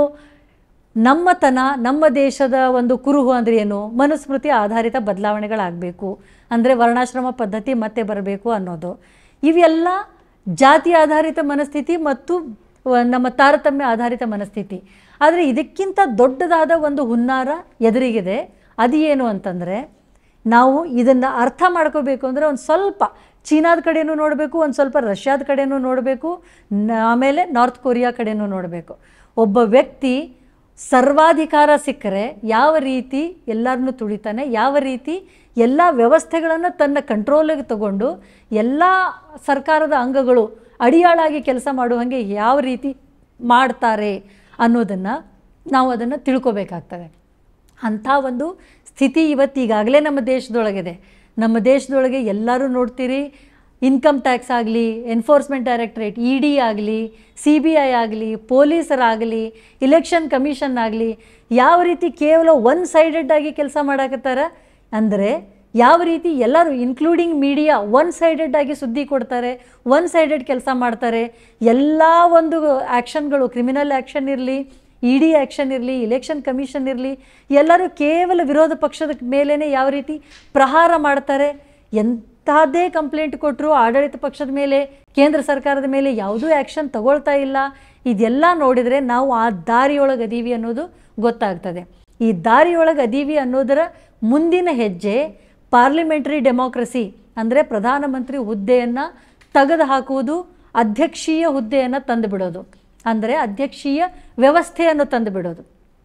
ನಮ್ಮತನ, ನಮ್ಮ ದೇಶದ ಒಂದು ಕುರುಹು ಅಂದರೆ ಏನು? ಮನುಸ್ಮೃತಿ ಆಧಾರಿತ ಬದಲಾವಣೆಗಳಾಗಬೇಕು, ಅಂದರೆ ವರ್ಣಾಶ್ರಮ ಪದ್ಧತಿ ಮತ್ತೆ ಬರಬೇಕು ಅನ್ನೋದು. ಇವೆಲ್ಲ ಜಾತಿ ಆಧಾರಿತ ಮನಸ್ಥಿತಿ ಮತ್ತು ನಮ್ಮ ತಾರತಮ್ಯ ಆಧಾರಿತ ಮನಸ್ಥಿತಿ. ಆದರೆ ಇದಕ್ಕಿಂತ ದೊಡ್ಡದಾದ ಒಂದು ಹುನ್ನಾರ ಎದುರಿಗಿದೆ. ಅದು ಏನು ಅಂತಂದರೆ, ನಾವು ಇದನ್ನು ಅರ್ಥ ಮಾಡ್ಕೋಬೇಕು ಅಂದರೆ ಒಂದು ಸ್ವಲ್ಪ ಚೀನಾದ ಕಡೆಯೂ ನೋಡಬೇಕು, ಒಂದು ಸ್ವಲ್ಪ ರಷ್ಯಾದ ಕಡೆಯೂ ನೋಡಬೇಕು, ಆಮೇಲೆ ನಾರ್ತ್ ಕೊರಿಯಾ ಕಡೆಯೂ ನೋಡಬೇಕು. ಒಬ್ಬ ವ್ಯಕ್ತಿ ಸರ್ವಾಧಿಕಾರ ಸಿಕ್ಕರೆ ಯಾವ ರೀತಿ ಎಲ್ಲರನ್ನೂ ತುಳಿತಾನೆ, ಯಾವ ರೀತಿ ಎಲ್ಲ ವ್ಯವಸ್ಥೆಗಳನ್ನು ತನ್ನ ಕಂಟ್ರೋಲಿಗೆ ತಗೊಂಡು ಎಲ್ಲ ಸರ್ಕಾರದ ಅಂಗಗಳು ಅಡಿಯಾಳಾಗಿ ಕೆಲಸ ಮಾಡುವಂಗೆ ಯಾವ ರೀತಿ ಮಾಡ್ತಾರೆ ಅನ್ನೋದನ್ನು ನಾವು ಅದನ್ನು ತಿಳ್ಕೊಬೇಕಾಗ್ತದೆ. ಅಂಥ ಒಂದು ಸ್ಥಿತಿ ಇವತ್ತೀಗಾಗಲೇ ನಮ್ಮ ದೇಶದೊಳಗಿದೆ. ನಮ್ಮ ದೇಶದೊಳಗೆ ಎಲ್ಲರೂ ನೋಡ್ತೀರಿ, ಇನ್ಕಮ್ ಟ್ಯಾಕ್ಸ್ ಆಗಲಿ, ಎನ್ಫೋರ್ಸ್ಮೆಂಟ್ ಡೈರೆಕ್ಟರೇಟ್, ಇ ಡಿ ಆಗಲಿ, ಸಿ ಬಿ ಐ ಆಗಲಿ, ಪೊಲೀಸರಾಗಲಿ, ಇಲೆಕ್ಷನ್ ಕಮಿಷನ್ ಆಗಲಿ, ಯಾವ ರೀತಿ ಕೇವಲ ಒನ್ ಸೈಡೆಡ್ ಆಗಿ ಕೆಲಸ ಮಾಡಕತ್ತಾರ ಅಂದರೆ ಯಾವ ರೀತಿ ಎಲ್ಲರೂ ಇನ್ಕ್ಲೂಡಿಂಗ್ ಮೀಡಿಯಾ ಒನ್ ಸೈಡೆಡ್ ಆಗಿ ಸುದ್ದಿ ಕೊಡ್ತಾರೆ, ಒನ್ ಸೈಡೆಡ್ ಕೆಲಸ ಮಾಡ್ತಾರೆ. ಎಲ್ಲ ಒಂದು ಆ್ಯಕ್ಷನ್ಗಳು, ಕ್ರಿಮಿನಲ್ ಆ್ಯಕ್ಷನ್ ಇರಲಿ, ಇ ಡಿ ಆ್ಯಕ್ಷನ್ ಇರಲಿ, ಇಲೆಕ್ಷನ್ ಕಮಿಷನ್ ಇರಲಿ, ಎಲ್ಲರೂ ಕೇವಲ ವಿರೋಧ ಪಕ್ಷದ ಮೇಲೇ ಯಾವ ರೀತಿ ಪ್ರಹಾರ ಮಾಡ್ತಾರೆ. ಎಂಥದ್ದೇ ಕಂಪ್ಲೇಂಟ್ ಕೊಟ್ಟರು ಆಡಳಿತ ಪಕ್ಷದ ಮೇಲೆ, ಕೇಂದ್ರ ಸರ್ಕಾರದ ಮೇಲೆ ಯಾವುದೂ ಆ್ಯಕ್ಷನ್ ತಗೊಳ್ತಾ ಇಲ್ಲ. ಇದೆಲ್ಲ ನೋಡಿದರೆ ನಾವು ಆ ದಾರಿಯೊಳಗೆ ಅದೀವಿ ಅನ್ನೋದು ಗೊತ್ತಾಗ್ತದೆ. ಈ ದಾರಿಯೊಳಗೆ ಅದೀವಿ ಅನ್ನೋದರ ಮುಂದಿನ ಹೆಜ್ಜೆ ಪಾರ್ಲಿಮೆಂಟರಿ ಡೆಮೋಕ್ರಸಿ, ಅಂದರೆ ಪ್ರಧಾನಮಂತ್ರಿ ಹುದ್ದೆಯನ್ನು ತೆಗೆದು ಹಾಕುವುದು, ಅಧ್ಯಕ್ಷೀಯ ಹುದ್ದೆಯನ್ನು ತಂದು ಬಿಡೋದು, ಅಂದರೆ ಅಧ್ಯಕ್ಷೀಯ ವ್ಯವಸ್ಥೆಯನ್ನು ತಂದು ಬಿಡೋದು.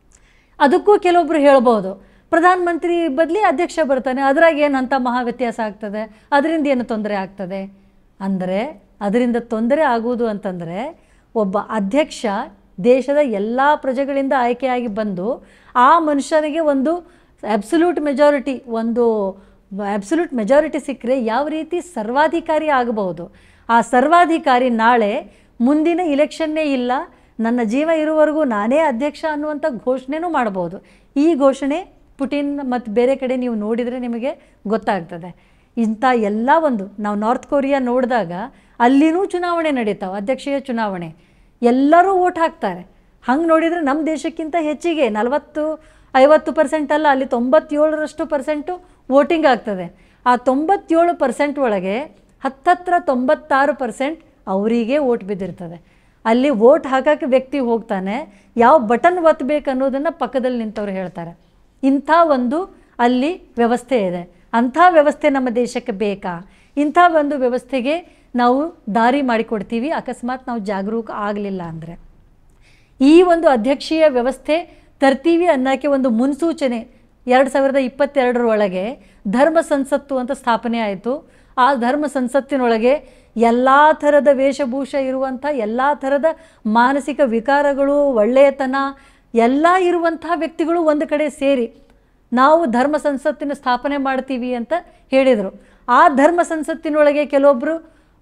ಅದಕ್ಕೂ ಕೆಲವೊಬ್ಬರು ಹೇಳ್ಬೋದು, ಪ್ರಧಾನಮಂತ್ರಿ ಬದಲಿ ಅಧ್ಯಕ್ಷ ಬರ್ತಾನೆ, ಅದ್ರಾಗ ಏನಂತ ಮಹಾ ವ್ಯತ್ಯಾಸ ಆಗ್ತದೆ, ಅದರಿಂದ ಏನು ತೊಂದರೆ ಆಗ್ತದೆ ಅಂದರೆ, ಅದರಿಂದ ತೊಂದರೆ ಆಗುವುದು ಅಂತಂದರೆ ಒಬ್ಬ ಅಧ್ಯಕ್ಷ ದೇಶದ ಎಲ್ಲ ಪ್ರಜೆಗಳಿಂದ ಆಯ್ಕೆಯಾಗಿ ಬಂದು ಆ ಮನುಷ್ಯನಿಗೆ ಒಂದು ಅಬ್ಸಲ್ಯೂಟ್ ಮೆಜಾರಿಟಿ ಒಂದು ಅಬ್ಸಲ್ಯೂಟ್ ಮೆಜಾರಿಟಿ ಸಿಕ್ಕರೆ ಯಾವ ರೀತಿ ಸರ್ವಾಧಿಕಾರಿ ಆಗಬಹುದು. ಆ ಸರ್ವಾಧಿಕಾರಿ ನಾಳೆ ಮುಂದಿನ ಇಲೆಕ್ಷನ್ನೇ ಇಲ್ಲ, ನನ್ನ ಜೀವ ಇರುವವರೆಗೂ ನಾನೇ ಅಧ್ಯಕ್ಷ ಅನ್ನುವಂಥ ಘೋಷಣೆನೂ ಮಾಡ್ಬೋದು. ಈ ಘೋಷಣೆ ಪುಟಿನ್ ಮತ್ತು ಬೇರೆ ಕಡೆ ನೀವು ನೋಡಿದರೆ ನಿಮಗೆ ಗೊತ್ತಾಗ್ತದೆ. ಇಂಥ ಎಲ್ಲ ಒಂದು ನಾವು ನಾರ್ತ್ ಕೊರಿಯಾ ನೋಡಿದಾಗ ಅಲ್ಲಿನೂ ಚುನಾವಣೆ ನಡೀತಾವೆ, ಅಧ್ಯಕ್ಷೀಯ ಚುನಾವಣೆ, ಎಲ್ಲರೂ ಓಟ್ ಹಾಕ್ತಾರೆ. ಹಂಗೆ ನೋಡಿದರೆ ನಮ್ಮ ದೇಶಕ್ಕಿಂತ ಹೆಚ್ಚಿಗೆ ನಲವತ್ತು ಐವತ್ತು ಪರ್ಸೆಂಟ್ ಅಲ್ಲ, ಅಲ್ಲಿ ತೊಂಬತ್ತೇಳರಷ್ಟು ಪರ್ಸೆಂಟು ವೋಟಿಂಗ್ ಆಗ್ತದೆ. ಆ ತೊಂಬತ್ತೇಳು ಪರ್ಸೆಂಟ್ ಒಳಗೆ ಹತ್ತತ್ರ ತೊಂಬತ್ತಾರು ಪರ್ಸೆಂಟ್ ಅವರಿಗೆ ಓಟ್ ಬಿದ್ದಿರ್ತದೆ. ಅಲ್ಲಿ ವೋಟ್ ಹಾಕೋಕ್ಕೆ ವ್ಯಕ್ತಿ ಹೋಗ್ತಾನೆ, ಯಾವ ಬಟನ್ ಒತ್ತಬೇಕು ಅನ್ನೋದನ್ನು ಪಕ್ಕದಲ್ಲಿ ನಿಂತವ್ರು ಹೇಳ್ತಾರೆ. ಇಂಥ ಒಂದು ಅಲ್ಲಿ ವ್ಯವಸ್ಥೆ ಇದೆ. ಅಂಥ ವ್ಯವಸ್ಥೆ ನಮ್ಮ ದೇಶಕ್ಕೆ ಬೇಕಾ? ಇಂಥ ಒಂದು ವ್ಯವಸ್ಥೆಗೆ ನಾವು ದಾರಿ ಮಾಡಿಕೊಡ್ತೀವಿ ಅಕಸ್ಮಾತ್ ನಾವು ಜಾಗರೂಕ ಆಗಲಿಲ್ಲ ಅಂದರೆ. ಈ ಒಂದು ಅಧ್ಯಕ್ಷೀಯ ವ್ಯವಸ್ಥೆ ತರ್ತೀವಿ ಅನ್ನೋಕ್ಕೆ ಒಂದು ಮುನ್ಸೂಚನೆ ಎರಡು ಸಾವಿರದ ಇಪ್ಪತ್ತೆರಡರೊಳಗೆ ಧರ್ಮ ಸಂಸತ್ತು ಅಂತ ಸ್ಥಾಪನೆ ಆಯಿತು. ಆ ಧರ್ಮ ಸಂಸತ್ತಿನೊಳಗೆ ಎಲ್ಲ ಥರದ ವೇಷಭೂಷ ಇರುವಂಥ, ಎಲ್ಲ ಥರದ ಮಾನಸಿಕ ವಿಕಾರಗಳು, ಒಳ್ಳೆಯತನ ಎಲ್ಲ ಇರುವಂಥ ವ್ಯಕ್ತಿಗಳು ಒಂದು ಕಡೆ ಸೇರಿ ನಾವು ಧರ್ಮ ಸಂಸತ್ತಿನ ಸ್ಥಾಪನೆ ಮಾಡ್ತೀವಿ ಅಂತ ಹೇಳಿದರು. ಆ ಧರ್ಮ ಸಂಸತ್ತಿನೊಳಗೆ ಕೆಲವೊಬ್ಬರು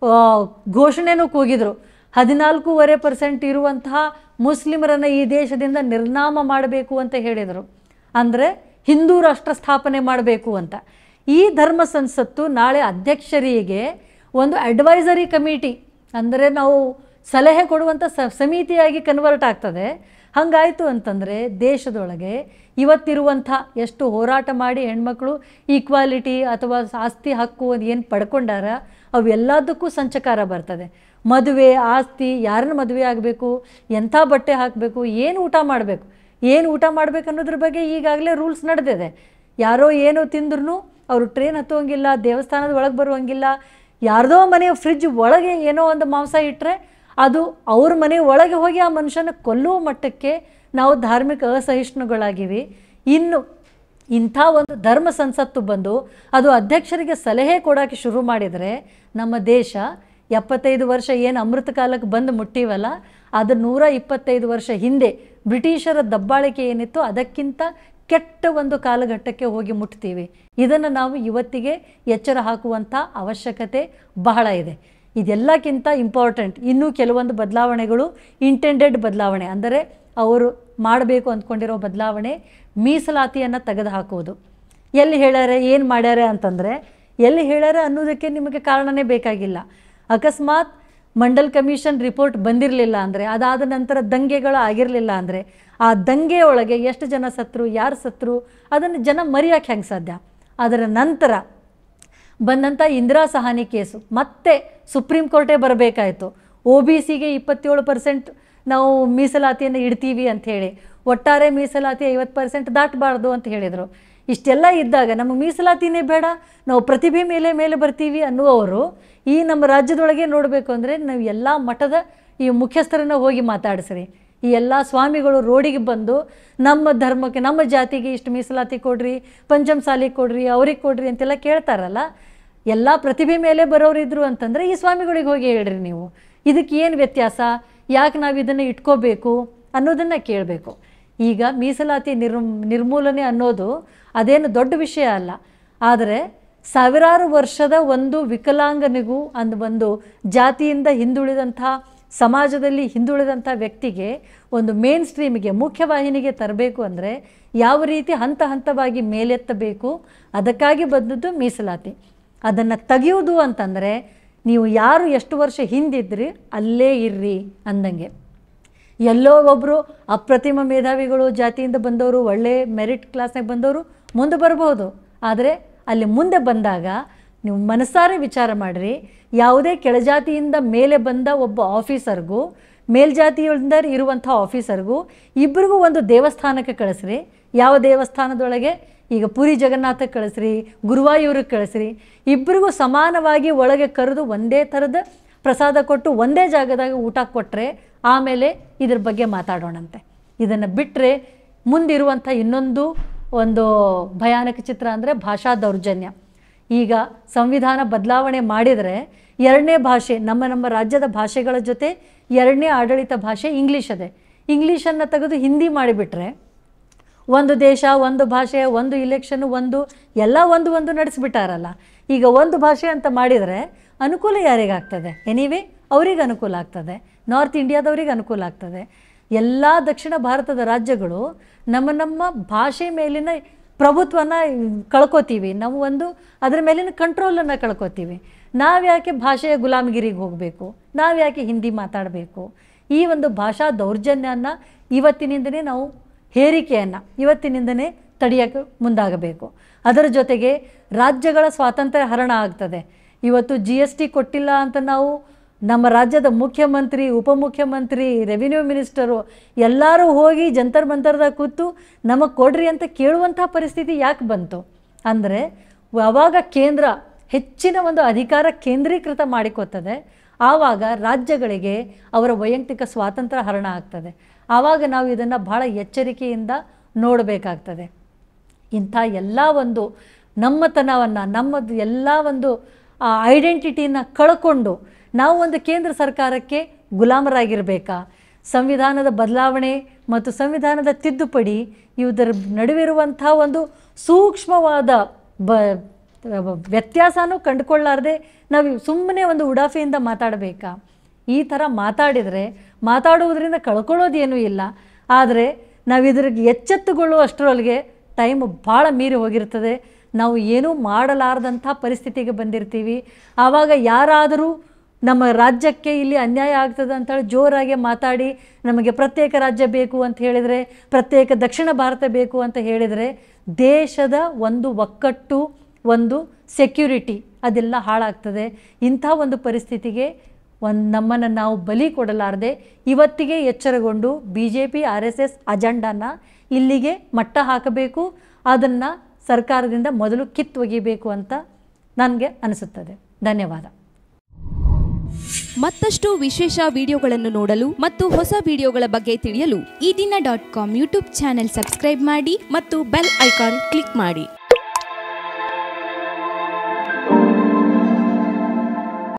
ಘೋಷಣೆನೂ ಕೂಗಿದರು, ಹದಿನಾಲ್ಕೂವರೆ ಪರ್ಸೆಂಟ್ ಇರುವಂತಹ ಮುಸ್ಲಿಮರನ್ನು ಈ ದೇಶದಿಂದ ನಿರ್ನಾಮ ಮಾಡಬೇಕು ಅಂತ ಹೇಳಿದರು. ಅಂದರೆ ಹಿಂದೂ ರಾಷ್ಟ್ರ ಸ್ಥಾಪನೆ ಮಾಡಬೇಕು ಅಂತ. ಈ ಧರ್ಮ ಸಂಸತ್ತು ನಾಳೆ ಅಧ್ಯಕ್ಷರಿಗೆ ಒಂದು ಅಡ್ವೈಸರಿ ಕಮಿಟಿ, ಅಂದರೆ ನಾವು ಸಲಹೆ ಕೊಡುವಂಥ ಸ ಸಮಿತಿಯಾಗಿ ಕನ್ವರ್ಟ್ ಆಗ್ತದೆ. ಹಾಗಾಯಿತು ಅಂತಂದರೆ ದೇಶದೊಳಗೆ ಇವತ್ತಿರುವಂಥ ಎಷ್ಟು ಹೋರಾಟ ಮಾಡಿ ಹೆಣ್ಮಕ್ಳು ಈಕ್ವಾಲಿಟಿ ಅಥವಾ ಆಸ್ತಿ ಹಕ್ಕು ಏನು ಪಡ್ಕೊಂಡಾರ ಅವೆಲ್ಲದಕ್ಕೂ ಸಂಚಕಾರ ಬರ್ತದೆ. ಮದುವೆ, ಆಸ್ತಿ, ಯಾರನ್ನ ಮದುವೆ ಆಗಬೇಕು, ಎಂಥ ಬಟ್ಟೆ ಹಾಕಬೇಕು, ಏನು ಊಟ ಮಾಡಬೇಕು, ಏನು ಊಟ ಮಾಡಬೇಕು ಅನ್ನೋದ್ರ ಬಗ್ಗೆ ಈಗಾಗಲೇ ರೂಲ್ಸ್ ನಡೆದಿದೆ. ಯಾರೋ ಏನೋ ತಿಂದ್ರೂ ಅವರು ಟ್ರೈನ್ ಹತ್ತುವಂಗಿಲ್ಲ, ದೇವಸ್ಥಾನದ ಒಳಗೆ ಬರುವಂಗಿಲ್ಲ. ಯಾರ್ದೋ ಮನೆ ಫ್ರಿಜ್ ಒಳಗೆ ಏನೋ ಒಂದು ಮಾಂಸ ಇಟ್ಟರೆ ಅದು ಅವ್ರ ಮನೆ ಒಳಗೆ ಹೋಗಿ ಆ ಮನುಷ್ಯನ ಕೊಲ್ಲುವ ಮಟ್ಟಕ್ಕೆ ನಾವು ಧಾರ್ಮಿಕ ಅಸಹಿಷ್ಣುಗಳಾಗಿವಿ. ಇನ್ನು ಇಂಥ ಒಂದು ಧರ್ಮ ಸಂಸತ್ತು ಬಂದು ಅದು ಅಧ್ಯಕ್ಷರಿಗೆ ಸಲಹೆ ಕೊಡೋಕ್ಕೆ ಶುರು ಮಾಡಿದರೆ ನಮ್ಮ ದೇಶ ಎಪ್ಪತ್ತೈದು ವರ್ಷ ಏನು ಅಮೃತ ಕಾಲಕ್ಕೆ ಬಂದು ಮುಟ್ಟಿವಲ್ಲ, ಅದು ನೂರ ಇಪ್ಪತ್ತೈದು ವರ್ಷ ಹಿಂದೆ ಬ್ರಿಟಿಷರ ದಬ್ಬಾಳಿಕೆ ಏನಿತ್ತು ಅದಕ್ಕಿಂತ ಕೆಟ್ಟ ಒಂದು ಕಾಲಘಟ್ಟಕ್ಕೆ ಹೋಗಿ ಮುಟ್ತೀವಿ. ಇದನ್ನು ನಾವು ಇವತ್ತಿಗೆ ಎಚ್ಚರ ಹಾಕುವಂಥ ಅವಶ್ಯಕತೆ ಬಹಳ ಇದೆ. ಇದೆಲ್ಲಕ್ಕಿಂತ ಇಂಪಾರ್ಟೆಂಟ್ ಇನ್ನೂ ಕೆಲವೊಂದು ಬದಲಾವಣೆಗಳು, ಇಂಟೆಂಡೆಡ್ ಬದಲಾವಣೆ ಅಂದರೆ ಅವರು ಮಾಡಬೇಕು ಅಂದ್ಕೊಂಡಿರೋ ಬದಲಾವಣೆ, ಮೀಸಲಾತಿಯನ್ನು ತೆಗೆದು ಹಾಕೋದು. ಎಲ್ಲಿ ಹೇಳ್ಯಾರೆ, ಏನು ಮಾಡ್ಯಾರೆ ಅಂತಂದರೆ, ಎಲ್ಲಿ ಹೇಳ್ಯಾರೆ ಅನ್ನೋದಕ್ಕೆ ನಿಮಗೆ ಕಾರಣನೇ ಬೇಕಾಗಿಲ್ಲ. ಅಕಸ್ಮಾತ್ ಮಂಡಲ್ ಕಮಿಷನ್ ರಿಪೋರ್ಟ್ ಬಂದಿರಲಿಲ್ಲ ಅಂದರೆ, ಅದಾದ ನಂತರ ದಂಗೆಗಳು ಆಗಿರಲಿಲ್ಲ ಅಂದರೆ, ಆ ದಂಗೆಯೊಳಗೆ ಎಷ್ಟು ಜನ ಸತ್ರು, ಯಾರು ಸತ್ರು ಅದನ್ನು ಜನ ಮರೆಯೋಕ್ಕೆ ಹೆಂಗೆ ಸಾಧ್ಯ? ಅದರ ನಂತರ ಬಂದಂಥ ಇಂದಿರಾ ಸಹಾನಿ ಕೇಸು ಮತ್ತೆ ಸುಪ್ರೀಂ ಕೋರ್ಟೇ ಬರಬೇಕಾಯಿತು. ಒ ಬಿ ಸಿಗೆ ಇಪ್ಪತ್ತೇಳು ಪರ್ಸೆಂಟ್ ನಾವು ಮೀಸಲಾತಿಯನ್ನು ಇಡ್ತೀವಿ ಅಂಥೇಳಿ, ಒಟ್ಟಾರೆ ಮೀಸಲಾತಿ ಐವತ್ತು ಪರ್ಸೆಂಟ್ ದಾಟಬಾರ್ದು ಅಂತ ಹೇಳಿದರು. ಇಷ್ಟೆಲ್ಲ ಇದ್ದಾಗ ನಮ್ಮ ಮೀಸಲಾತಿನೇ ಬೇಡ, ನಾವು ಪ್ರತಿಭೆ ಮೇಲೆ ಮೇಲೆ ಬರ್ತೀವಿ ಅನ್ನುವವರು ಈ ನಮ್ಮ ರಾಜ್ಯದೊಳಗೆ ನೋಡಬೇಕು ಅಂದರೆ ನಾವು ಎಲ್ಲ ಮಠದ ಈ ಮುಖ್ಯಸ್ಥರನ್ನ ಹೋಗಿ ಮಾತಾಡಿಸ್ರಿ. ಈ ಎಲ್ಲ ಸ್ವಾಮಿಗಳು ರೋಡಿಗೆ ಬಂದು ನಮ್ಮ ಧರ್ಮಕ್ಕೆ, ನಮ್ಮ ಜಾತಿಗೆ ಇಷ್ಟು ಮೀಸಲಾತಿ ಕೊಡ್ರಿ, ಪಂಚಮ ಸಾಲಿಗೆ ಕೊಡ್ರಿ, ಅವ್ರಿಗೆ ಕೊಡ್ರಿ ಅಂತೆಲ್ಲ ಕೇಳ್ತಾರಲ್ಲ. ಎಲ್ಲ ಪ್ರತಿಭೆ ಮೇಲೆ ಬರೋರಿದ್ರು ಅಂತಂದರೆ ಈ ಸ್ವಾಮಿಗಳಿಗೆ ಹೋಗಿ ಹೇಳ್ರಿ ನೀವು, ಇದಕ್ಕೆ ಏನು ವ್ಯತ್ಯಾಸ, ಯಾಕೆ ನಾವು ಇದನ್ನು ಇಟ್ಕೋಬೇಕು ಅನ್ನೋದನ್ನು ಕೇಳಬೇಕು. ಈಗ ಮೀಸಲಾತಿ ನಿರ್ ನಿರ್ಮೂಲನೆ ಅನ್ನೋದು ಅದೇನು ದೊಡ್ಡ ವಿಷಯ ಅಲ್ಲ. ಆದರೆ ಸಾವಿರಾರು ವರ್ಷದ ಒಂದು ವಿಕಲಾಂಗನಿಗೂ ಅಂದು ಒಂದು ಜಾತಿಯಿಂದ ಹಿಂದುಳಿದಂಥ, ಸಮಾಜದಲ್ಲಿ ಹಿಂದುಳಿದಂಥ ವ್ಯಕ್ತಿಗೆ ಒಂದು ಮೇನ್ ಸ್ಟ್ರೀಮಿಗೆ, ಮುಖ್ಯವಾಹಿನಿಗೆ ತರಬೇಕು ಅಂದರೆ ಯಾವ ರೀತಿ ಹಂತ ಹಂತವಾಗಿ ಮೇಲೆತ್ತಬೇಕು, ಅದಕ್ಕಾಗಿ ಬಂದದ್ದು ಮೀಸಲಾತಿ. ಅದನ್ನು ತೆಗೆಯುವುದು ಅಂತಂದರೆ ನೀವು ಯಾರು ಎಷ್ಟು ವರ್ಷ ಹಿಂದಿದ್ರಿ ಅಲ್ಲೇ ಇರ್ರಿ ಅಂದಂಗೆ. ಎಲ್ಲೋ ಒಬ್ಬರು ಅಪ್ರತಿಮ ಮೇಧಾವಿಗಳು, ಜಾತಿಯಿಂದ ಬಂದವರು, ಒಳ್ಳೆ ಮೆರಿಟ್ ಕ್ಲಾಸ್ನಾಗ ಬಂದವರು ಮುಂದೆ ಬರ್ಬೋದು. ಆದರೆ ಅಲ್ಲಿ ಮುಂದೆ ಬಂದಾಗ ನೀವು ಮನಸಾರೆ ವಿಚಾರ ಮಾಡಿರಿ, ಯಾವುದೇ ಕೆಳಜಾತಿಯಿಂದ ಮೇಲೆ ಬಂದ ಒಬ್ಬ ಆಫೀಸರ್ಗೂ ಮೇಲ್ಜಾತಿಯಿಂದ ಇರುವಂಥ ಆಫೀಸರ್ಗೂ ಇಬ್ಬರಿಗೂ ಒಂದು ದೇವಸ್ಥಾನಕ್ಕೆ ಕಳಿಸ್ರಿ. ಯಾವ ದೇವಸ್ಥಾನದೊಳಗೆ, ಈಗ ಪುರಿ ಜಗನ್ನಾಥಕ್ಕೆ ಕಳಿಸ್ರಿ, ಗುರುವಾಯೂರಿಗೆ ಕಳಿಸ್ರಿ, ಇಬ್ಬರಿಗೂ ಸಮಾನವಾಗಿ ಒಳಗೆ ಕರೆದು ಒಂದೇ ಥರದ ಪ್ರಸಾದ ಕೊಟ್ಟು ಒಂದೇ ಜಾಗದಾಗ ಊಟ ಕೊಟ್ಟರೆ ಆಮೇಲೆ ಇದ್ರ ಬಗ್ಗೆ ಮಾತಾಡೋಣಂತೆ. ಇದನ್ನು ಬಿಟ್ಟರೆ ಮುಂದಿರುವಂಥ ಇನ್ನೊಂದು ಒಂದು ಭಯಾನಕ ಚಿತ್ರ ಅಂದರೆ ಭಾಷಾ ದೌರ್ಜನ್ಯ. ಈಗ ಸಂವಿಧಾನ ಬದಲಾವಣೆ ಮಾಡಿದರೆ ಎರಡನೇ ಭಾಷೆ, ನಮ್ಮ ನಮ್ಮ ರಾಜ್ಯದ ಭಾಷೆಗಳ ಜೊತೆ ಎರಡನೇ ಆಡಳಿತ ಭಾಷೆ ಇಂಗ್ಲೀಷ್ ಅದೇ. ಇಂಗ್ಲೀಷನ್ನು ತೆಗೆದು ಹಿಂದಿ ಮಾಡಿಬಿಟ್ರೆ ಒಂದು ದೇಶ, ಒಂದು ಭಾಷೆ, ಒಂದು ಇಲೆಕ್ಷನ್, ಒಂದು ಎಲ್ಲ ಒಂದು ಒಂದು ನಡೆಸಿಬಿಟ್ಟಾರಲ್ಲ. ಈಗ ಒಂದು ಭಾಷೆ ಅಂತ ಮಾಡಿದರೆ ಅನುಕೂಲ ಯಾರಿಗಾಗ್ತದೆ? ಎನಿವೇ ಅವ್ರಿಗೆ ಅನುಕೂಲ ಆಗ್ತದೆ, ನಾರ್ತ್ ಇಂಡಿಯಾದವ್ರಿಗೆ ಅನುಕೂಲ ಆಗ್ತದೆ. ಎಲ್ಲ ದಕ್ಷಿಣ ಭಾರತದ ರಾಜ್ಯಗಳು ನಮ್ಮ ನಮ್ಮ ಭಾಷೆ ಮೇಲಿನ ಪ್ರಭುತ್ವನ ಕಳ್ಕೊತೀವಿ, ನಾವು ಒಂದು ಅದರ ಮೇಲಿನ ಕಂಟ್ರೋಲನ್ನು ಕಳ್ಕೊತೀವಿ. ನಾವ್ಯಾಕೆ ಭಾಷೆಯ ಗುಲಾಮಗಿರಿಗೆ ಹೋಗಬೇಕು, ನಾವ್ಯಾಕೆ ಹಿಂದಿ ಮಾತಾಡಬೇಕು? ಈ ಒಂದು ಭಾಷಾ ದೌರ್ಜನ್ಯನ ಇವತ್ತಿನಿಂದನೇ ನಾವು ಹೇರಿಕೆಯನ್ನು ಇವತ್ತಿನಿಂದನೇ ತಡೆಯೋಕ್ಕೆ ಮುಂದಾಗಬೇಕು. ಅದರ ಜೊತೆಗೆ ರಾಜ್ಯಗಳ ಸ್ವಾತಂತ್ರ್ಯ ಹರಣ ಆಗ್ತದೆ. ಇವತ್ತು ಜಿ ಎಸ್ ಟಿ ಕೊಟ್ಟಿಲ್ಲ ಅಂತ ನಾವು ನಮ್ಮ ರಾಜ್ಯದ ಮುಖ್ಯಮಂತ್ರಿ, ಉಪಮುಖ್ಯಮಂತ್ರಿ, ರೆವಿನ್ಯೂ ಮಿನಿಸ್ಟರು ಎಲ್ಲರೂ ಹೋಗಿ ಜಂತರ್ ಮಂತರ್ದಾಗ ಕೂತು ನಮಗೆ ಕೊಡ್ರಿ ಅಂತ ಕೇಳುವಂಥ ಪರಿಸ್ಥಿತಿ ಯಾಕೆ ಬಂತು ಅಂದರೆ, ಆವಾಗ ಕೇಂದ್ರ ಹೆಚ್ಚಿನ ಒಂದು ಅಧಿಕಾರ ಕೇಂದ್ರೀಕೃತ ಮಾಡಿಕೊಳ್ತದೆ. ಆವಾಗ ರಾಜ್ಯಗಳಿಗೆ ಅವರ ವೈಯಕ್ತಿಕ ಸ್ವಾತಂತ್ರ್ಯ ಹರಣ ಆಗ್ತದೆ. ಆವಾಗ ನಾವು ಇದನ್ನು ಭಾಳ ಎಚ್ಚರಿಕೆಯಿಂದ ನೋಡಬೇಕಾಗ್ತದೆ. ಇಂಥ ಎಲ್ಲ ಒಂದು ನಮ್ಮತನವನ್ನು, ನಮ್ಮದು ಎಲ್ಲ ಒಂದು ಐಡೆಂಟಿಟಿನ ಕಳ್ಕೊಂಡು ನಾವು ಒಂದು ಕೇಂದ್ರ ಸರ್ಕಾರಕ್ಕೆ ಗುಲಾಮರಾಗಿರಬೇಕಾ? ಸಂವಿಧಾನದ ಬದಲಾವಣೆ ಮತ್ತು ಸಂವಿಧಾನದ ತಿದ್ದುಪಡಿ ಇವುದರ ನಡುವಿರುವಂಥ ಒಂದು ಸೂಕ್ಷ್ಮವಾದ ಬ ವ್ಯತ್ಯಾಸನೂ ಕಂಡುಕೊಳ್ಳಾರ್ದೆ ನಾವು ಸುಮ್ಮನೆ ಒಂದು ಉಡಾಫೆಯಿಂದ ಮಾತಾಡಬೇಕಾ? ಈ ಥರ ಮಾತಾಡಿದರೆ ಮಾತಾಡುವುದರಿಂದ ಕಳ್ಕೊಳ್ಳೋದೇನೂ ಇಲ್ಲ. ಆದರೆ ನಾವು ಇದ್ರಿಗೆ ಎಚ್ಚೆತ್ತುಗೊಳ್ಳುವ ಅಷ್ಟರೊಳಗೆ ಟೈಮ್ ಭಾಳ ಮೀರಿ ಹೋಗಿರ್ತದೆ. ನಾವು ಏನೂ ಮಾಡಲಾರ್ದಂಥ ಪರಿಸ್ಥಿತಿಗೆ ಬಂದಿರ್ತೀವಿ. ಆವಾಗ ಯಾರಾದರೂ ನಮ್ಮ ರಾಜ್ಯಕ್ಕೆ ಇಲ್ಲಿ ಅನ್ಯಾಯ ಆಗ್ತದೆ ಅಂತೇಳಿ ಜೋರಾಗಿ ಮಾತಾಡಿ ನಮಗೆ ಪ್ರತ್ಯೇಕ ರಾಜ್ಯ ಬೇಕು ಅಂತ ಹೇಳಿದರೆ, ಪ್ರತ್ಯೇಕ ದಕ್ಷಿಣ ಭಾರತ ಬೇಕು ಅಂತ ಹೇಳಿದರೆ ದೇಶದ ಒಂದು ಒಕ್ಕಟ್ಟು, ಒಂದು ಸೆಕ್ಯೂರಿಟಿ ಅದೆಲ್ಲ ಹಾಳಾಗ್ತದೆ. ಇಂಥ ಒಂದು ಪರಿಸ್ಥಿತಿಗೆ ಒಂದು ನಮ್ಮನ್ನು ನಾವು ಬಲಿ ಕೊಡಲಾರದೆ ಇವತ್ತಿಗೆ ಎಚ್ಚರಗೊಂಡು B J P R S S ಅಜೆಂಡಾನ ಇಲ್ಲಿಗೆ ಮಟ್ಟ ಹಾಕಬೇಕು. ಅದನ್ನು ಸರ್ಕಾರದಿಂದ ಮೊದಲು ಕಿತ್ತೊಗಿಬೇಕು ಅಂತ ನನಗೆ ಅನಿಸುತ್ತದೆ. ಧನ್ಯವಾದ.
ಮತ್ತಷ್ಟು ವಿಶೇಷ ವಿಡಿಯೋಗಳನ್ನು ನೋಡಲು ಮತ್ತು ಹೊಸ ವಿಡಿಯೋಗಳ ಬಗ್ಗೆ ತಿಳಿಯಲು Ee Dina dot com YouTube channel subscribe ಮಾಡಿ ಮತ್ತು ಬೆಲ್ ಐಕಾನ್ ಕ್ಲಿಕ್ ಮಾಡಿ.